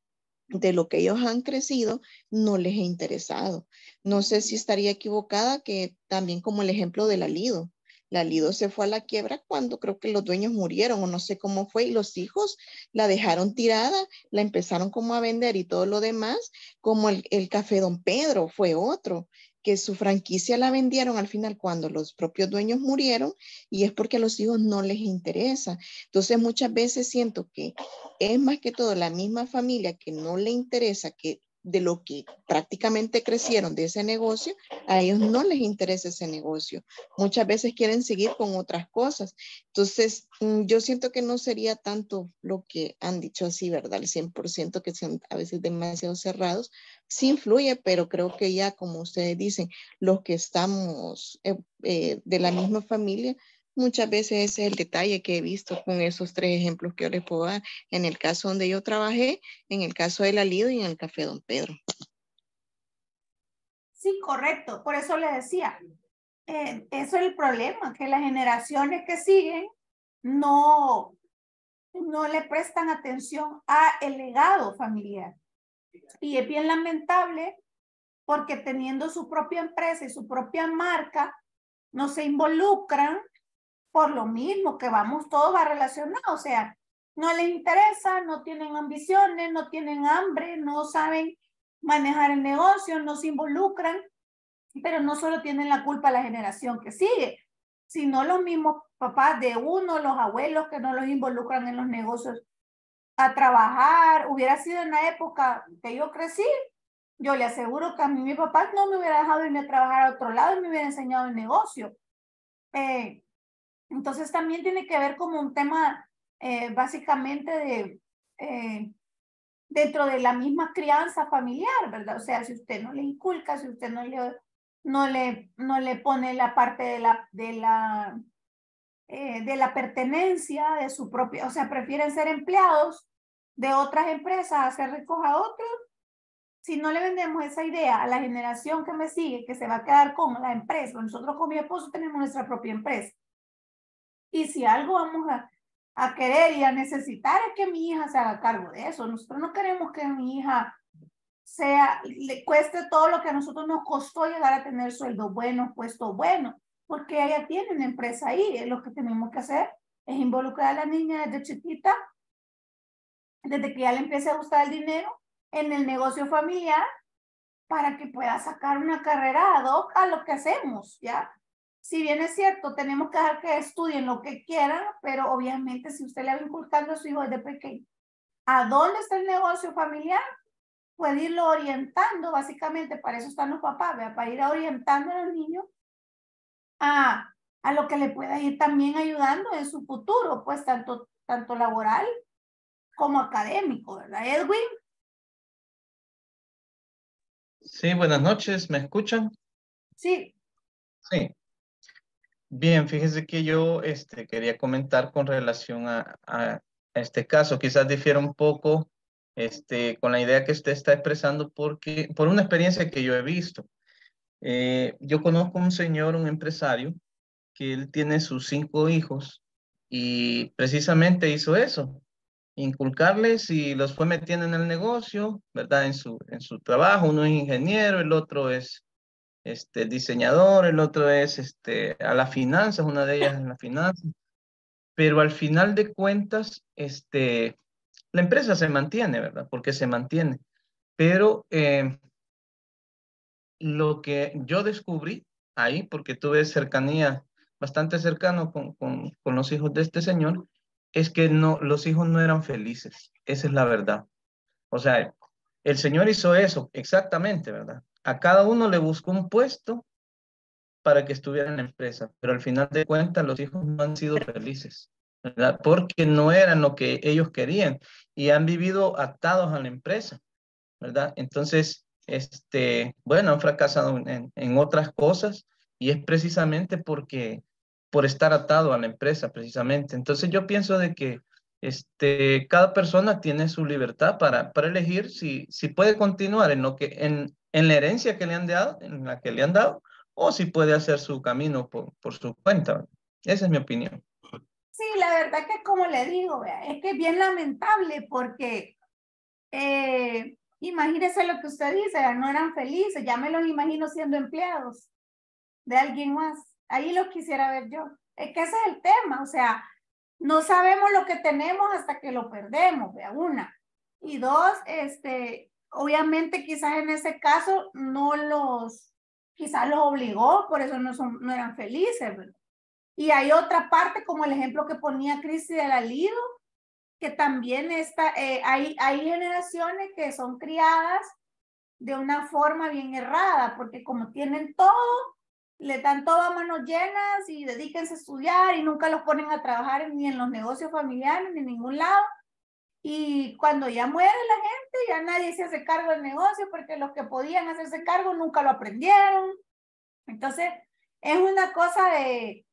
de lo que ellos han crecido no les ha interesado. No sé si estaría equivocada que también como el ejemplo de la Lido. La Lido se fue a la quiebra cuando creo que los dueños murieron o no sé cómo fue y los hijos la dejaron tirada, la empezaron como a vender y todo lo demás, como el Café Don Pedro fue otro, que su franquicia la vendieron al final cuando los propios dueños murieron y es porque a los hijos no les interesa. Entonces muchas veces siento que es más que todo la misma familia que no le interesa que de lo que prácticamente crecieron de ese negocio, a ellos no les interesa ese negocio. Muchas veces quieren seguir con otras cosas. Entonces, yo siento que no sería tanto lo que han dicho así, ¿verdad? El 100% que son a veces demasiado cerrados. Sí influye, pero creo que ya, como ustedes dicen, los que estamos de la misma familia, muchas veces ese es el detalle que he visto con esos 3 ejemplos que yo les puedo dar. En el caso donde yo trabajé, en el caso de la Lido y en el Café Don Pedro. Sí, correcto. Por eso le decía, eso es el problema, que las generaciones que siguen no le prestan atención a el legado familiar. Y es bien lamentable porque teniendo su propia empresa y su propia marca, no se involucran por lo mismo que vamos todos a relacionar, o sea, no les interesa, no tienen ambiciones, no tienen hambre, no saben manejar el negocio, no se involucran, pero no solo tienen la culpa la generación que sigue, sino los mismos papás de uno, los abuelos que no los involucran en los negocios a trabajar. Hubiera sido en la época que yo crecí, yo le aseguro que a mí mi papá no me hubiera dejado irme a trabajar a otro lado y me hubiera enseñado el negocio. Entonces también tiene que ver como un tema básicamente dentro de la misma crianza familiar, ¿verdad? O sea, si usted no le inculca, si usted no le pone la parte de la pertenencia de su propia, o sea, prefieren ser empleados de otras empresas a ser ricos a otros. Si no le vendemos esa idea a la generación que me sigue, que se va a quedar con la empresa, nosotros con mi esposo tenemos nuestra propia empresa. Y si algo vamos a querer y a necesitar es que mi hija se haga cargo de eso. Nosotros no queremos que mi hija le cueste todo lo que a nosotros nos costó llegar a tener sueldo bueno, puesto bueno, porque ella tiene una empresa ahí. Lo que tenemos que hacer es involucrar a la niña desde chiquita, desde que ya le empiece a gustar el dinero, en el negocio familiar, para que pueda sacar una carrera ad hoc a lo que hacemos, ¿ya? Si bien es cierto, tenemos que dejar que estudien lo que quieran, pero obviamente si usted le va inculcando a su hijo desde pequeño, ¿a dónde está el negocio familiar? Puede irlo orientando, básicamente, para eso están los papás, ¿verdad? Para ir orientando a los niños a lo que le pueda ir también ayudando en su futuro, pues tanto laboral como académico, ¿verdad, Edwin? Sí, buenas noches, ¿me escuchan? Sí. Sí. Bien, fíjese que yo quería comentar con relación a este caso. Quizás difiera un poco con la idea que usted está expresando por una experiencia que yo he visto. Yo conozco un señor, un empresario, que él tiene sus 5 hijos y precisamente hizo eso, inculcarles y los fue metiendo en el negocio, ¿verdad? En su trabajo. Uno es ingeniero, el otro es diseñador, el otro es a las finanzas, una de ellas en las finanzas, pero al final de cuentas, la empresa se mantiene, ¿verdad? Porque se mantiene, pero lo que yo descubrí ahí, porque tuve cercanía, bastante cercano con los hijos de este señor, es que no, los hijos no eran felices, esa es la verdad. O sea, el señor hizo eso, exactamente, ¿verdad? A cada uno le buscó un puesto para que estuviera en la empresa, pero al final de cuentas los hijos no han sido felices, ¿verdad? Porque no eran lo que ellos querían y han vivido atados a la empresa, ¿verdad? Entonces, bueno, han fracasado en otras cosas y es precisamente por estar atado a la empresa, precisamente. Entonces yo pienso de que cada persona tiene su libertad para elegir si puede continuar en la herencia que le han dado, en la que le han dado, o si puede hacer su camino por su cuenta. Esa es mi opinión. Sí, la verdad que como le digo, vea, es que es bien lamentable porque imagínese lo que usted dice, no eran felices, ya me los imagino siendo empleados de alguien más. Ahí lo quisiera ver yo. Es que ese es el tema, o sea, no sabemos lo que tenemos hasta que lo perdemos, vea, una. Y dos, obviamente quizás en ese caso quizás los obligó, por eso no eran felices, ¿verdad? Y hay otra parte, como el ejemplo que ponía Cristi del Alido, que también hay generaciones que son criadas de una forma bien errada, porque como tienen todo, le dan todo a manos llenas y dedíquense a estudiar y nunca los ponen a trabajar ni en los negocios familiares ni en ningún lado. Y cuando ya muere la gente, ya nadie se hace cargo del negocio porque los que podían hacerse cargo nunca lo aprendieron. Entonces, es una cosa de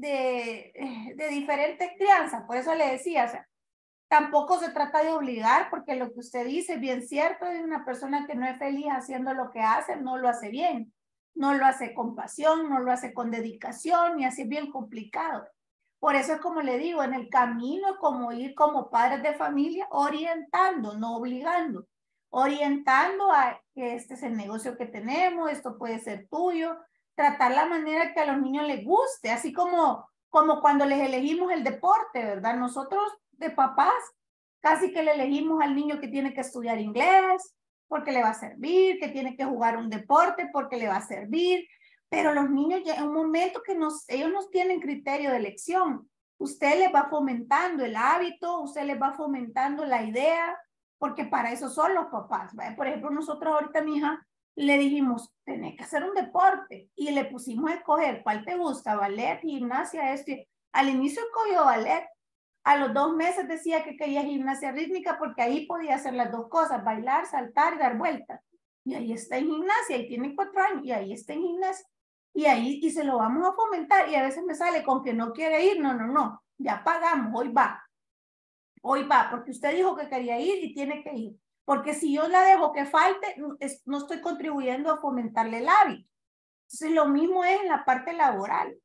diferentes crianzas. Por eso le decía, o sea, tampoco se trata de obligar, porque lo que usted dice es bien cierto, es una persona que no es feliz haciendo lo que hace, no lo hace bien, no lo hace con pasión, no lo hace con dedicación y así es bien complicado. Por eso es como le digo, en el camino como ir como padres de familia orientando, no obligando, orientando a que este es el negocio que tenemos, esto puede ser tuyo, tratar la manera que a los niños les guste, así como cuando les elegimos el deporte, ¿verdad? Nosotros de papás casi que le elegimos al niño que tiene que estudiar inglés porque le va a servir, que tiene que jugar un deporte porque le va a servir, pero los niños ya en un momento que ellos no tienen criterio de elección, usted les va fomentando el hábito, usted les va fomentando la idea, porque para eso son los papás, ¿vale? Por ejemplo, nosotros ahorita a mi hija le dijimos, tenés que hacer un deporte y le pusimos a escoger cuál te gusta, ballet, gimnasia, al inicio escogió ballet, a los 2 meses decía que quería gimnasia rítmica porque ahí podía hacer las dos cosas, bailar, saltar y dar vueltas. Y ahí está en gimnasia, y tiene 4 años, y ahí está en gimnasia. Y se lo vamos a fomentar, y a veces me sale con que no quiere ir, no, ya pagamos, hoy va, porque usted dijo que quería ir y tiene que ir. Porque si yo la dejo que falte, no estoy contribuyendo a fomentarle el hábito. Entonces lo mismo es en la parte laboral.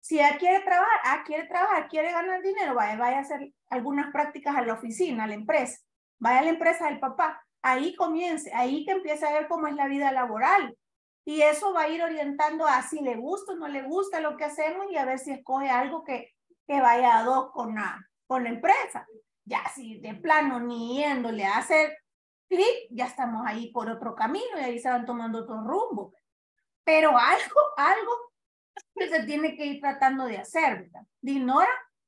Si ella quiere trabajar, quiere ganar dinero, vaya a hacer algunas prácticas a la oficina, a la empresa. Vaya a la empresa del papá. Ahí comience, ahí que empiece a ver cómo es la vida laboral. Y eso va a ir orientando a si le gusta o no le gusta lo que hacemos y a ver si escoge algo que vaya ad hoc con la empresa. Ya si de plano ni yéndole a hacer clic, ya estamos ahí por otro camino y ahí se van tomando otro rumbo. Pero algo que se tiene que ir tratando de hacer, ¿verdad? Dinora.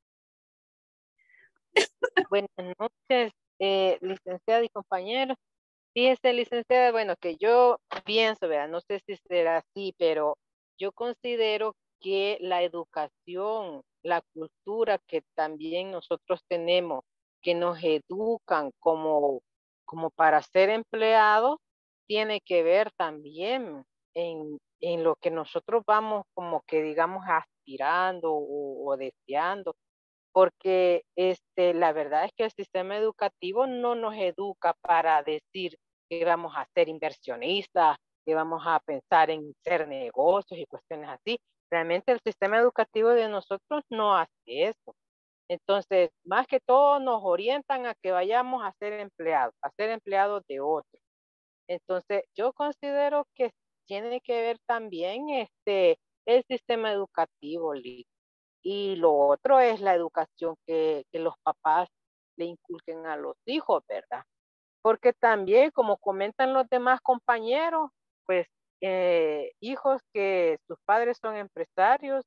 Buenas noches, licenciada y compañeros. Fíjese, licenciada, bueno, que yo pienso, ¿verdad? No sé si será así, pero yo considero que la educación, la cultura que también nosotros tenemos, que nos educan como para ser empleados, tiene que ver también en lo que nosotros vamos como que digamos aspirando o deseando, porque la verdad es que el sistema educativo no nos educa para decir que vamos a ser inversionistas, que vamos a pensar en ser negocios y cuestiones así. Realmente el sistema educativo de nosotros no hace eso. Entonces, más que todo nos orientan a que vayamos a ser empleados de otros. Entonces, yo considero que tiene que ver también el sistema educativo, Liz. Y lo otro es la educación que los papás le inculquen a los hijos, ¿verdad? Porque también, como comentan los demás compañeros, pues hijos que sus padres son empresarios,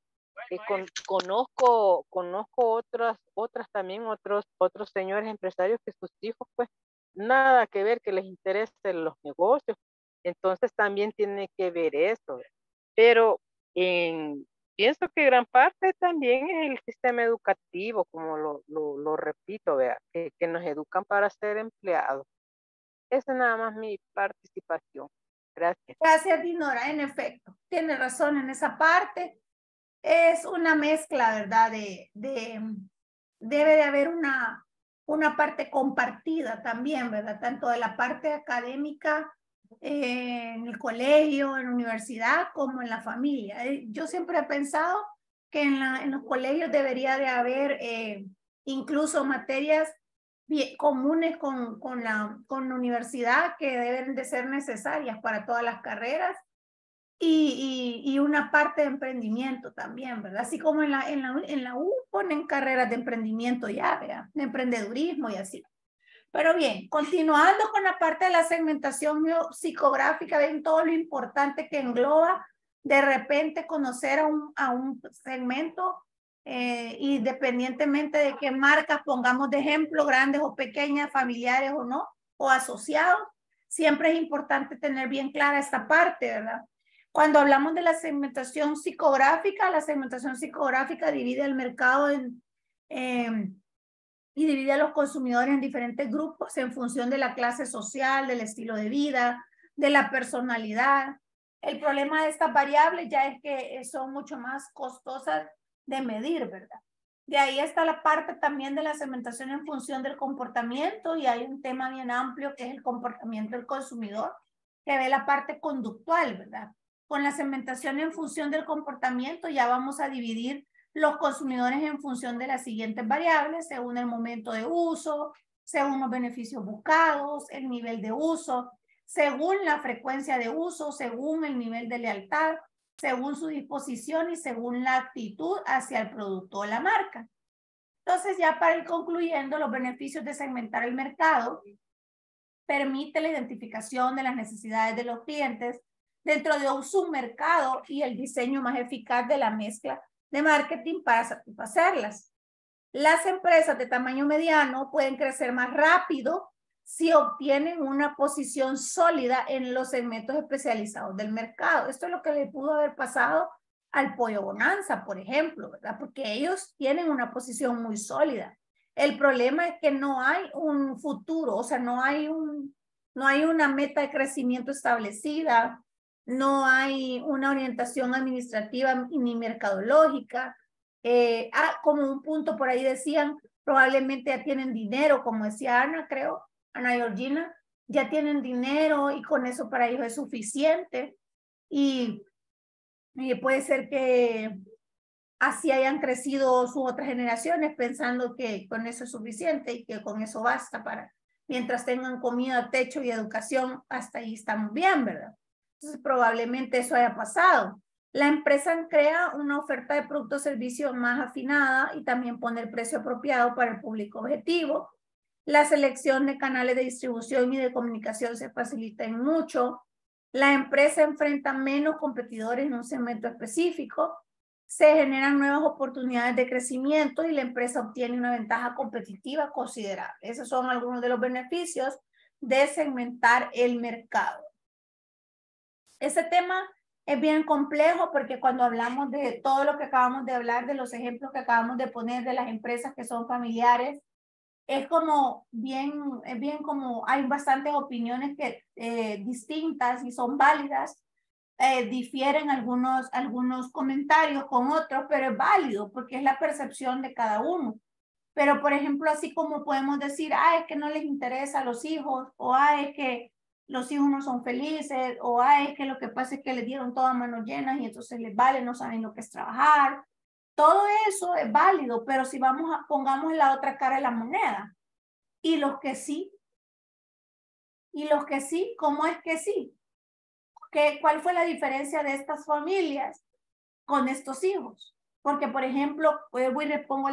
conozco otros señores empresarios que sus hijos, pues, nada que ver, que les interesen los negocios. Entonces también tiene que ver eso. Pero pienso que gran parte también es el sistema educativo, como lo repito, ¿verdad? Que nos educan para ser empleados. Esa es nada más mi participación. Gracias. Gracias, Dinora. En efecto, tiene razón en esa parte. Es una mezcla, ¿verdad? Debe de haber una parte compartida también, ¿verdad? Tanto de la parte académica en el colegio, en la universidad, como en la familia. Yo siempre he pensado que en los colegios debería de haber incluso materias comunes con la universidad que deben de ser necesarias para todas las carreras y una parte de emprendimiento también, ¿verdad? Así como en la U ponen carreras de emprendimiento ya, ¿verdad? De emprendedurismo y así. Pero bien, continuando con la parte de la segmentación psicográfica, ven todo lo importante que engloba de repente conocer a un segmento independientemente de qué marcas pongamos de ejemplo, grandes o pequeñas, familiares o no, o asociados, siempre es importante tener bien clara esta parte, ¿verdad? Cuando hablamos de la segmentación psicográfica divide el mercado y divide a los consumidores en diferentes grupos en función de la clase social, del estilo de vida, de la personalidad. El problema de estas variables ya es que son mucho más costosas de medir, ¿verdad? De ahí está la parte también de la segmentación en función del comportamiento y hay un tema bien amplio que es el comportamiento del consumidor, que ve la parte conductual, ¿verdad? Con la segmentación en función del comportamiento ya vamos a dividir los consumidores en función de las siguientes variables, según el momento de uso, según los beneficios buscados, el nivel de uso, según la frecuencia de uso, según el nivel de lealtad, según su disposición y según la actitud hacia el producto o la marca. Entonces, ya para ir concluyendo, los beneficios de segmentar el mercado permite la identificación de las necesidades de los clientes dentro de un submercado y el diseño más eficaz de la mezcla de marketing para satisfacerlas. Las empresas de tamaño mediano pueden crecer más rápido si obtienen una posición sólida en los segmentos especializados del mercado. Esto es lo que le pudo haber pasado al Pollo Bonanza, por ejemplo, ¿verdad? Porque ellos tienen una posición muy sólida. El problema es que no hay un futuro, o sea, no hay una meta de crecimiento establecida, no hay una orientación administrativa ni mercadológica. Como un punto por ahí decían, probablemente ya tienen dinero, como decía Ana, creo, Ana Georgina, ya tienen dinero y con eso para ellos es suficiente. Y puede ser que así hayan crecido sus otras generaciones pensando que con eso es suficiente y que con eso basta para, mientras tengan comida, techo y educación, hasta ahí estamos bien, ¿verdad? Entonces probablemente eso haya pasado. La empresa crea una oferta de producto o servicio más afinada y también pone el precio apropiado para el público objetivo. La selección de canales de distribución y de comunicación se facilita en mucho. La empresa enfrenta menos competidores en un segmento específico. Se generan nuevas oportunidades de crecimiento y la empresa obtiene una ventaja competitiva considerable. Esos son algunos de los beneficios de segmentar el mercado. Ese tema es bien complejo porque cuando hablamos de todo lo que acabamos de hablar, de los ejemplos que acabamos de poner de las empresas que son familiares, es como bien como hay bastantes opiniones que distintas y son válidas, difieren algunos comentarios con otros, pero es válido porque es la percepción de cada uno. Pero, por ejemplo, así como podemos decir, es que no les interesa a los hijos, o es que los hijos no son felices, o es que lo que pasa es que les dieron todas manos llenas y entonces les vale, no saben lo que es trabajar. Todo eso es válido, pero si pongamos la otra cara de la moneda. Y los que sí, ¿cómo es que sí? ¿Cuál fue la diferencia de estas familias con estos hijos? Porque, por ejemplo, voy y le pongo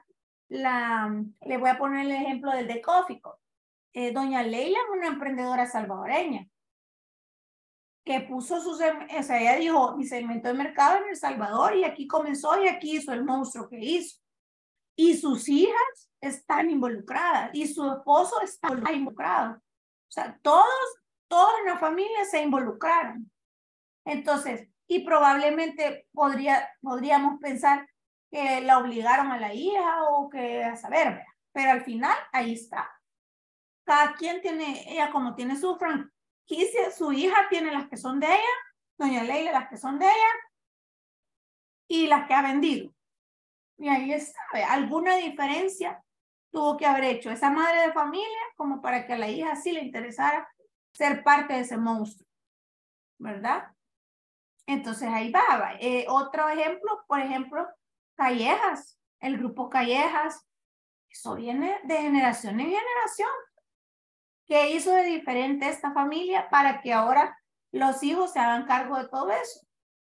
le voy a poner el ejemplo del Decófico. Doña Leila es una emprendedora salvadoreña que puso ella dijo, mi segmento de mercado en El Salvador y aquí comenzó y aquí hizo el monstruo que hizo. Y sus hijas están involucradas y su esposo está involucrado. O sea, todos en la familia se involucraron. Entonces, y probablemente podríamos pensar que la obligaron a la hija o que a saber, pero al final ahí está. Cada quien tiene, ella como tiene su franquicia, su hija tiene las que son de ella, doña Leila las que son de ella y las que ha vendido. Y ahí está, alguna diferencia tuvo que haber hecho esa madre de familia como para que a la hija sí le interesara ser parte de ese monstruo, ¿verdad? Entonces ahí va. Otro ejemplo, por ejemplo, Callejas, el grupo Callejas, eso viene de generación en generación. ¿Qué hizo de diferente esta familia para que ahora los hijos se hagan cargo de todo eso?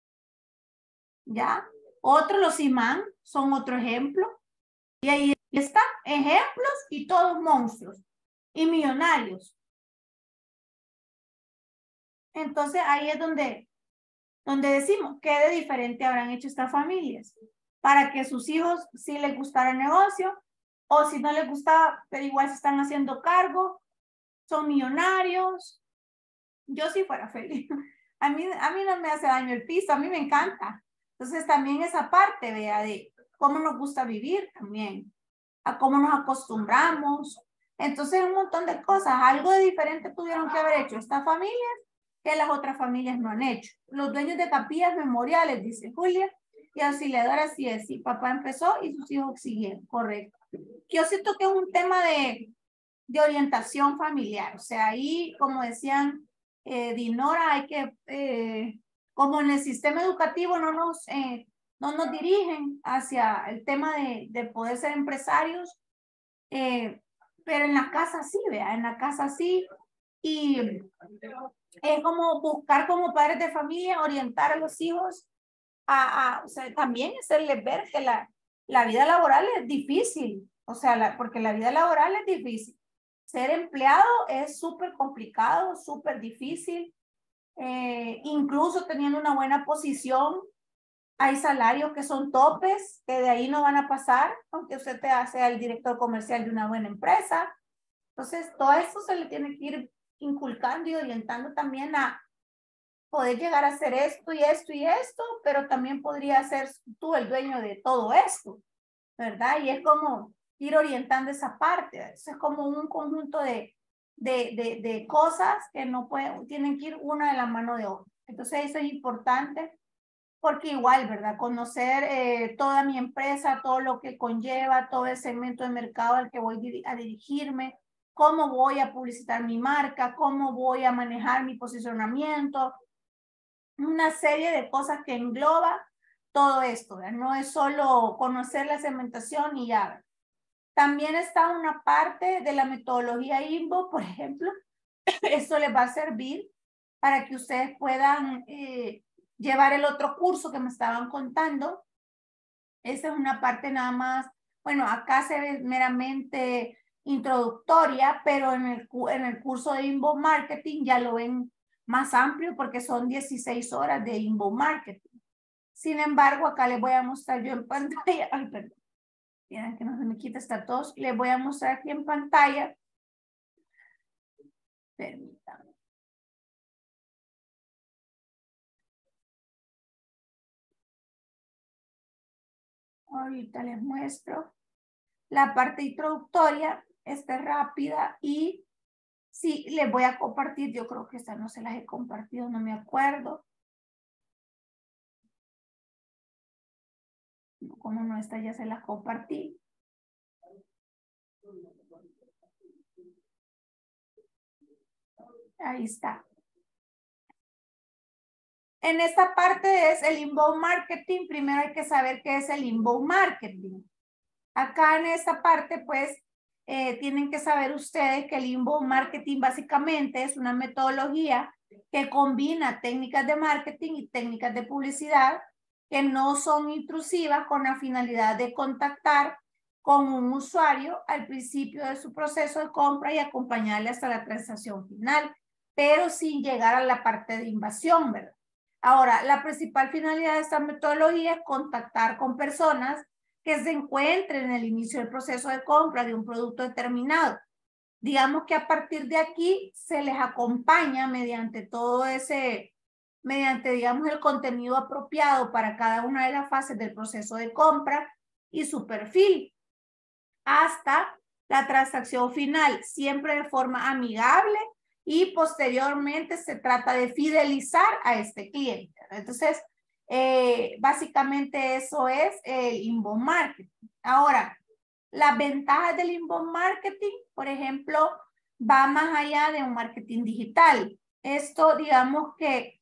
¿Ya? Los imán son otro ejemplo. Y ahí están ejemplos y todos monstruos y millonarios. Entonces ahí es donde decimos qué de diferente habrán hecho estas familias para que sus hijos sí les gustara el negocio o si no les gustaba, pero igual se están haciendo cargo, son millonarios. Yo sí fuera feliz. A mí no me hace daño el piso, a mí me encanta. Entonces también esa parte, vea, de cómo nos gusta vivir también, a cómo nos acostumbramos. Entonces un montón de cosas, algo de diferente tuvieron que haber hecho estas familias que las otras familias no han hecho. Los dueños de capillas memoriales, dice Julia, y auxiliadora sí es, sí, papá empezó y sus hijos siguieron, correcto. Yo siento que es un tema de orientación familiar, o sea, ahí, como decían Dinora, hay que, como en el sistema educativo no nos dirigen hacia el tema de poder ser empresarios, pero en la casa sí, vea, en la casa sí, y es como buscar como padres de familia, orientar a los hijos o sea, también hacerles ver que la vida laboral es difícil, o sea, porque la vida laboral es difícil. Ser empleado es súper complicado, súper difícil, incluso teniendo una buena posición, hay salarios que son topes, que de ahí no van a pasar, aunque usted sea el director comercial de una buena empresa. Entonces, todo eso se le tiene que ir inculcando y orientando también a poder llegar a hacer esto y esto y esto, pero también podría ser tú el dueño de todo esto, ¿verdad? Y es como ir orientando esa parte. Eso es como un conjunto de cosas que no tienen que ir una de la mano de otra. Entonces eso es importante porque igual, ¿verdad? Conocer toda mi empresa, todo lo que conlleva, todo el segmento de mercado al que voy a dirigirme, cómo voy a publicitar mi marca, cómo voy a manejar mi posicionamiento, una serie de cosas que engloba todo esto, ¿verdad? No es solo conocer la segmentación y ya, ¿verdad? También está una parte de la metodología INVO, por ejemplo. Esto les va a servir para que ustedes puedan llevar el otro curso que me estaban contando. Esa es una parte nada más, bueno, acá se ve meramente introductoria, pero en el curso de Inbound Marketing ya lo ven más amplio porque son 16 horas de Inbound Marketing. Sin embargo, acá les voy a mostrar yo en pantalla, ay, perdón, miren que no se me quita esta tos, les voy a mostrar aquí en pantalla. Permítanme. Ahorita les muestro. La parte introductoria, esta es rápida y sí, les voy a compartir. Yo creo que esta no se las he compartido, no me acuerdo. Como no, esta ya se las compartí. Ahí está. En esta parte es el inbound marketing. Primero hay que saber qué es el inbound marketing. Acá en esta parte, pues, tienen que saber ustedes que el inbound marketing básicamente es una metodología que combina técnicas de marketing y técnicas de publicidad que no son intrusivas con la finalidad de contactar con un usuario al principio de su proceso de compra y acompañarle hasta la transacción final, pero sin llegar a la parte de invasión, ¿verdad? Ahora, la principal finalidad de esta metodología es contactar con personas que se encuentren en el inicio del proceso de compra de un producto determinado. Digamos que a partir de aquí se les acompaña mediante todo ese, mediante, digamos, el contenido apropiado para cada una de las fases del proceso de compra y su perfil, hasta la transacción final, siempre de forma amigable, y posteriormente se trata de fidelizar a este cliente. Entonces, básicamente eso es el inbound marketing. Ahora, las ventajas del inbound marketing, por ejemplo, va más allá de un marketing digital. Esto, digamos que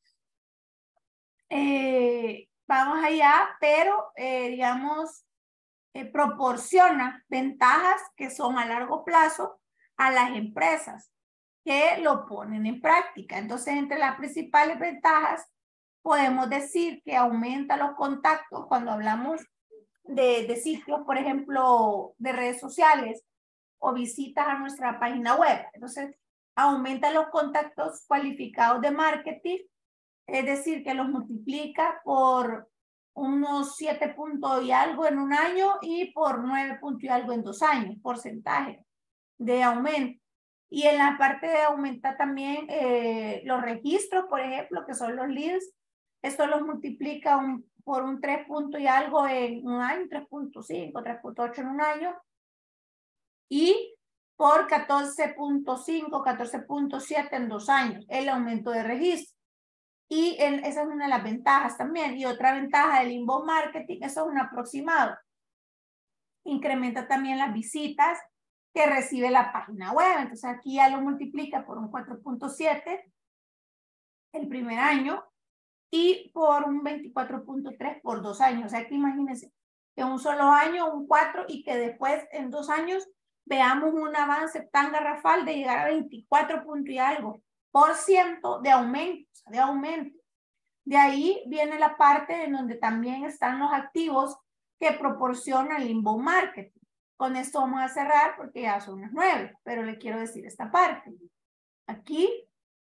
vamos allá, pero digamos, proporciona ventajas que son a largo plazo a las empresas que lo ponen en práctica. Entonces, entre las principales ventajas, podemos decir que aumenta los contactos cuando hablamos de sitios, por ejemplo, de redes sociales o visitas a nuestra página web. Entonces, aumenta los contactos cualificados de marketing, es decir, que los multiplica por unos 7 puntos y algo en un año y por 9 puntos y algo en 2 años, porcentaje de aumento. Y en la parte de aumentar también los registros, por ejemplo, que son los leads, esto los multiplica por un 3 puntos y algo en un año, 3.5, 3.8 en un año, y por 14.5, 14.7 en 2 años, el aumento de registro. Y esa es una de las ventajas también. Y otra ventaja del inbound marketing, eso es un aproximado. Incrementa también las visitas que recibe la página web. Entonces aquí ya lo multiplica por un 4.7 el primer año y por un 24.3 por 2 años. O sea que imagínense que un solo año, un 4, y que después en 2 años veamos un avance tan garrafal de llegar a 24 puntos y algo por ciento de aumento, de aumento. De ahí viene la parte en donde también están los activos que proporciona el inbound marketing. Con esto vamos a cerrar porque ya son las 9, pero le quiero decir esta parte. Aquí,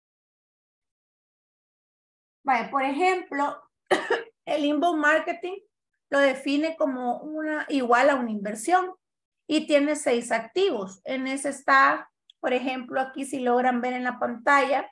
vaya, por ejemplo, el inbound marketing lo define como igual a una inversión y tiene 6 activos. En ese está, por ejemplo, aquí si logran ver en la pantalla,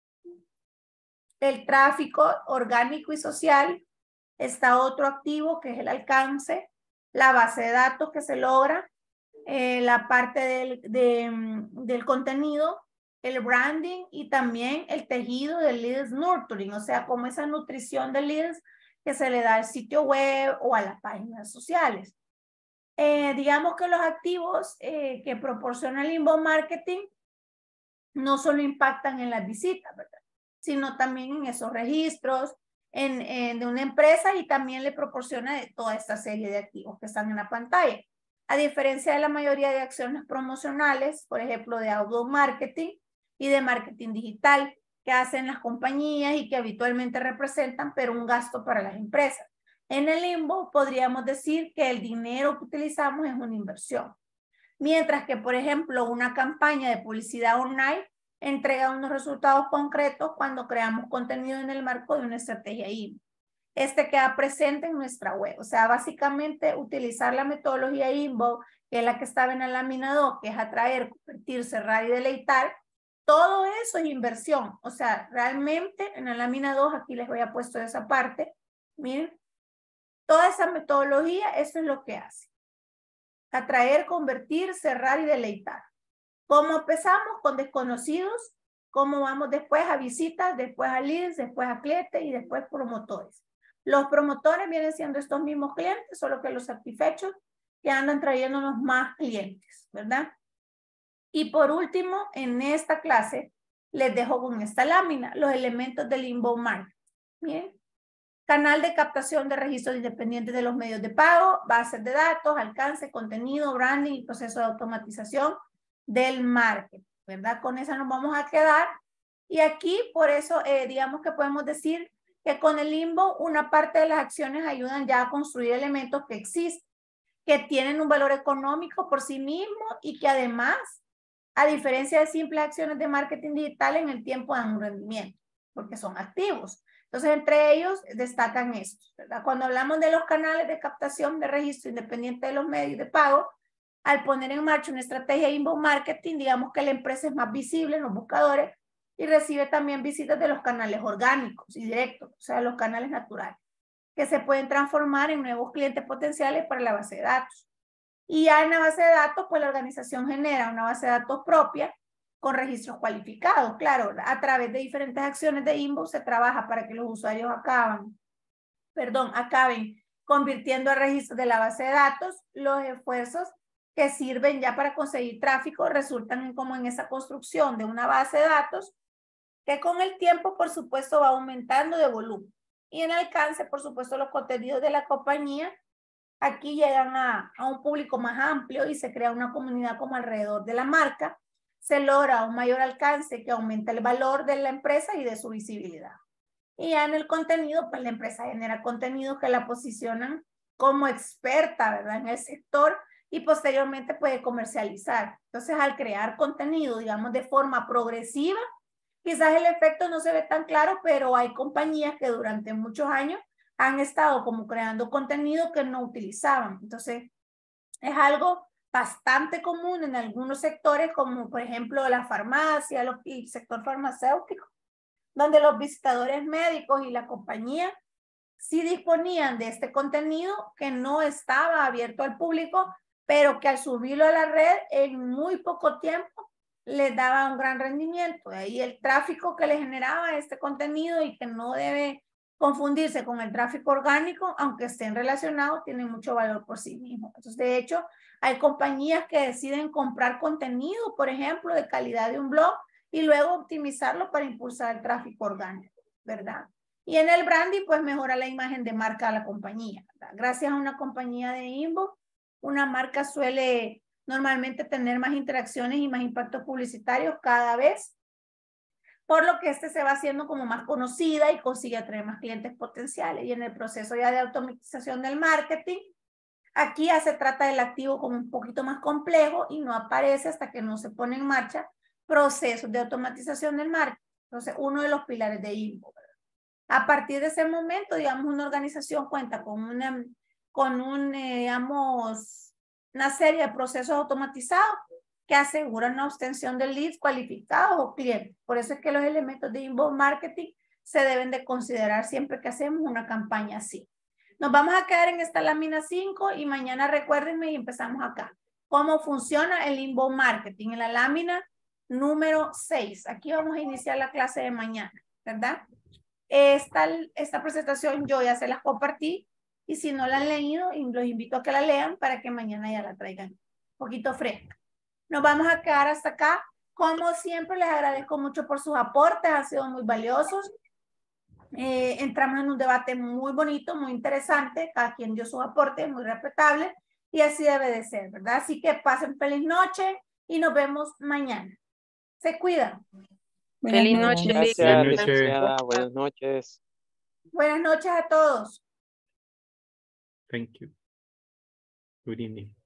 el tráfico orgánico y social. Está otro activo que es el alcance, la base de datos que se logra, la parte del contenido, el branding y también el tejido del leads nurturing, o sea, como esa nutrición de leads que se le da al sitio web o a las páginas sociales. Digamos que los activos que proporciona el inbound marketing no solo impactan en las visitas, ¿verdad?, sino también en esos registros, de una empresa y también le proporciona toda esta serie de activos que están en la pantalla. A diferencia de la mayoría de acciones promocionales, por ejemplo, de outbound marketing y de marketing digital, que hacen las compañías y que habitualmente representan, pero un gasto para las empresas. En el inbound podríamos decir que el dinero que utilizamos es una inversión. Mientras que, por ejemplo, una campaña de publicidad online entrega unos resultados concretos cuando creamos contenido en el marco de una estrategia inbound. Este queda presente en nuestra web. O sea, básicamente utilizar la metodología inbound, que es la que estaba en la lámina 2, que es atraer, convertir, cerrar y deleitar. Todo eso es inversión. O sea, realmente en la lámina 2, aquí les voy a puesto esa parte. Miren, toda esa metodología, eso es lo que hace. Atraer, convertir, cerrar y deleitar. ¿Cómo empezamos? Con desconocidos. ¿Cómo vamos después a visitas, después a leads, después a clientes y después promotores? Los promotores vienen siendo estos mismos clientes, solo que los satisfechos que andan trayéndonos más clientes, ¿verdad? Y por último, en esta clase, les dejo con esta lámina los elementos del inbound marketing. Bien. Canal de captación de registros independientes de los medios de pago, bases de datos, alcance, contenido, branding y proceso de automatización del marketing, ¿verdad? Con esa nos vamos a quedar. Y aquí, por eso, digamos que podemos decir que con el inbound, una parte de las acciones ayudan ya a construir elementos que existen, que tienen un valor económico por sí mismos y que además, a diferencia de simples acciones de marketing digital, en el tiempo dan un rendimiento, porque son activos. Entonces, entre ellos destacan estos, ¿verdad? Cuando hablamos de los canales de captación de registro independiente de los medios de pago, al poner en marcha una estrategia de inbound marketing, digamos que la empresa es más visible en los buscadores y recibe también visitas de los canales orgánicos y directos, o sea, los canales naturales, que se pueden transformar en nuevos clientes potenciales para la base de datos. Y ya en la base de datos, pues la organización genera una base de datos propia con registros cualificados. Claro, a través de diferentes acciones de inbound se trabaja para que los usuarios acaben convirtiendo a registros de la base de datos. Los esfuerzos que sirven ya para conseguir tráfico resultan como en esa construcción de una base de datos que con el tiempo, por supuesto, va aumentando de volumen. Y en alcance, por supuesto, los contenidos de la compañía aquí llegan a un público más amplio y se crea una comunidad como alrededor de la marca. Se logra un mayor alcance que aumenta el valor de la empresa y de su visibilidad. Y ya en el contenido, pues la empresa genera contenidos que la posicionan como experta, ¿verdad? En el sector y posteriormente puede comercializar. Entonces, al crear contenido, digamos, de forma progresiva, quizás el efecto no se ve tan claro, pero hay compañías que durante muchos años han estado como creando contenido que no utilizaban. Entonces, es algo bastante común en algunos sectores, como por ejemplo la farmacia, el sector farmacéutico, donde los visitadores médicos y la compañía sí disponían de este contenido que no estaba abierto al público, pero que al subirlo a la red en muy poco tiempo les daba un gran rendimiento. De ahí el tráfico que le generaba este contenido y que no debe confundirse con el tráfico orgánico, aunque estén relacionados, tienen mucho valor por sí mismos. Entonces, de hecho, hay compañías que deciden comprar contenido, por ejemplo, de calidad de un blog y luego optimizarlo para impulsar el tráfico orgánico, ¿verdad? Y en el branding, pues mejora la imagen de marca de la compañía, ¿verdad? Gracias a una compañía de inbound, una marca suele normalmente tener más interacciones y más impactos publicitarios cada vez, por lo que se va haciendo como más conocida y consigue atraer más clientes potenciales. Y en el proceso ya de automatización del marketing, aquí ya se trata del activo como un poquito más complejo y no aparece hasta que no se pone en marcha procesos de automatización del marketing. Entonces, uno de los pilares de inbound. A partir de ese momento, digamos, una organización cuenta con digamos, una serie de procesos automatizados que aseguran la obtención de leads cualificados o clientes. Por eso es que los elementos de inbound marketing se deben de considerar siempre que hacemos una campaña así. Nos vamos a quedar en esta lámina 5 y mañana recuérdenme y empezamos acá. ¿Cómo funciona el inbound marketing? En la lámina número 6. Aquí vamos a iniciar la clase de mañana, ¿verdad? Esta presentación yo ya se las compartí y si no la han leído, los invito a que la lean para que mañana ya la traigan un poquito fresca. Nos vamos a quedar hasta acá. Como siempre, les agradezco mucho por sus aportes, han sido muy valiosos. entramos en un debate muy bonito, muy interesante, cada quien dio su aporte, muy respetable, y así debe de ser, ¿verdad? Así que pasen feliz noche y nos vemos mañana. Se cuidan. Feliz noche, Gracias, Erika. licenciada. Buenas noches. Buenas noches a todos. Thank you. Good evening.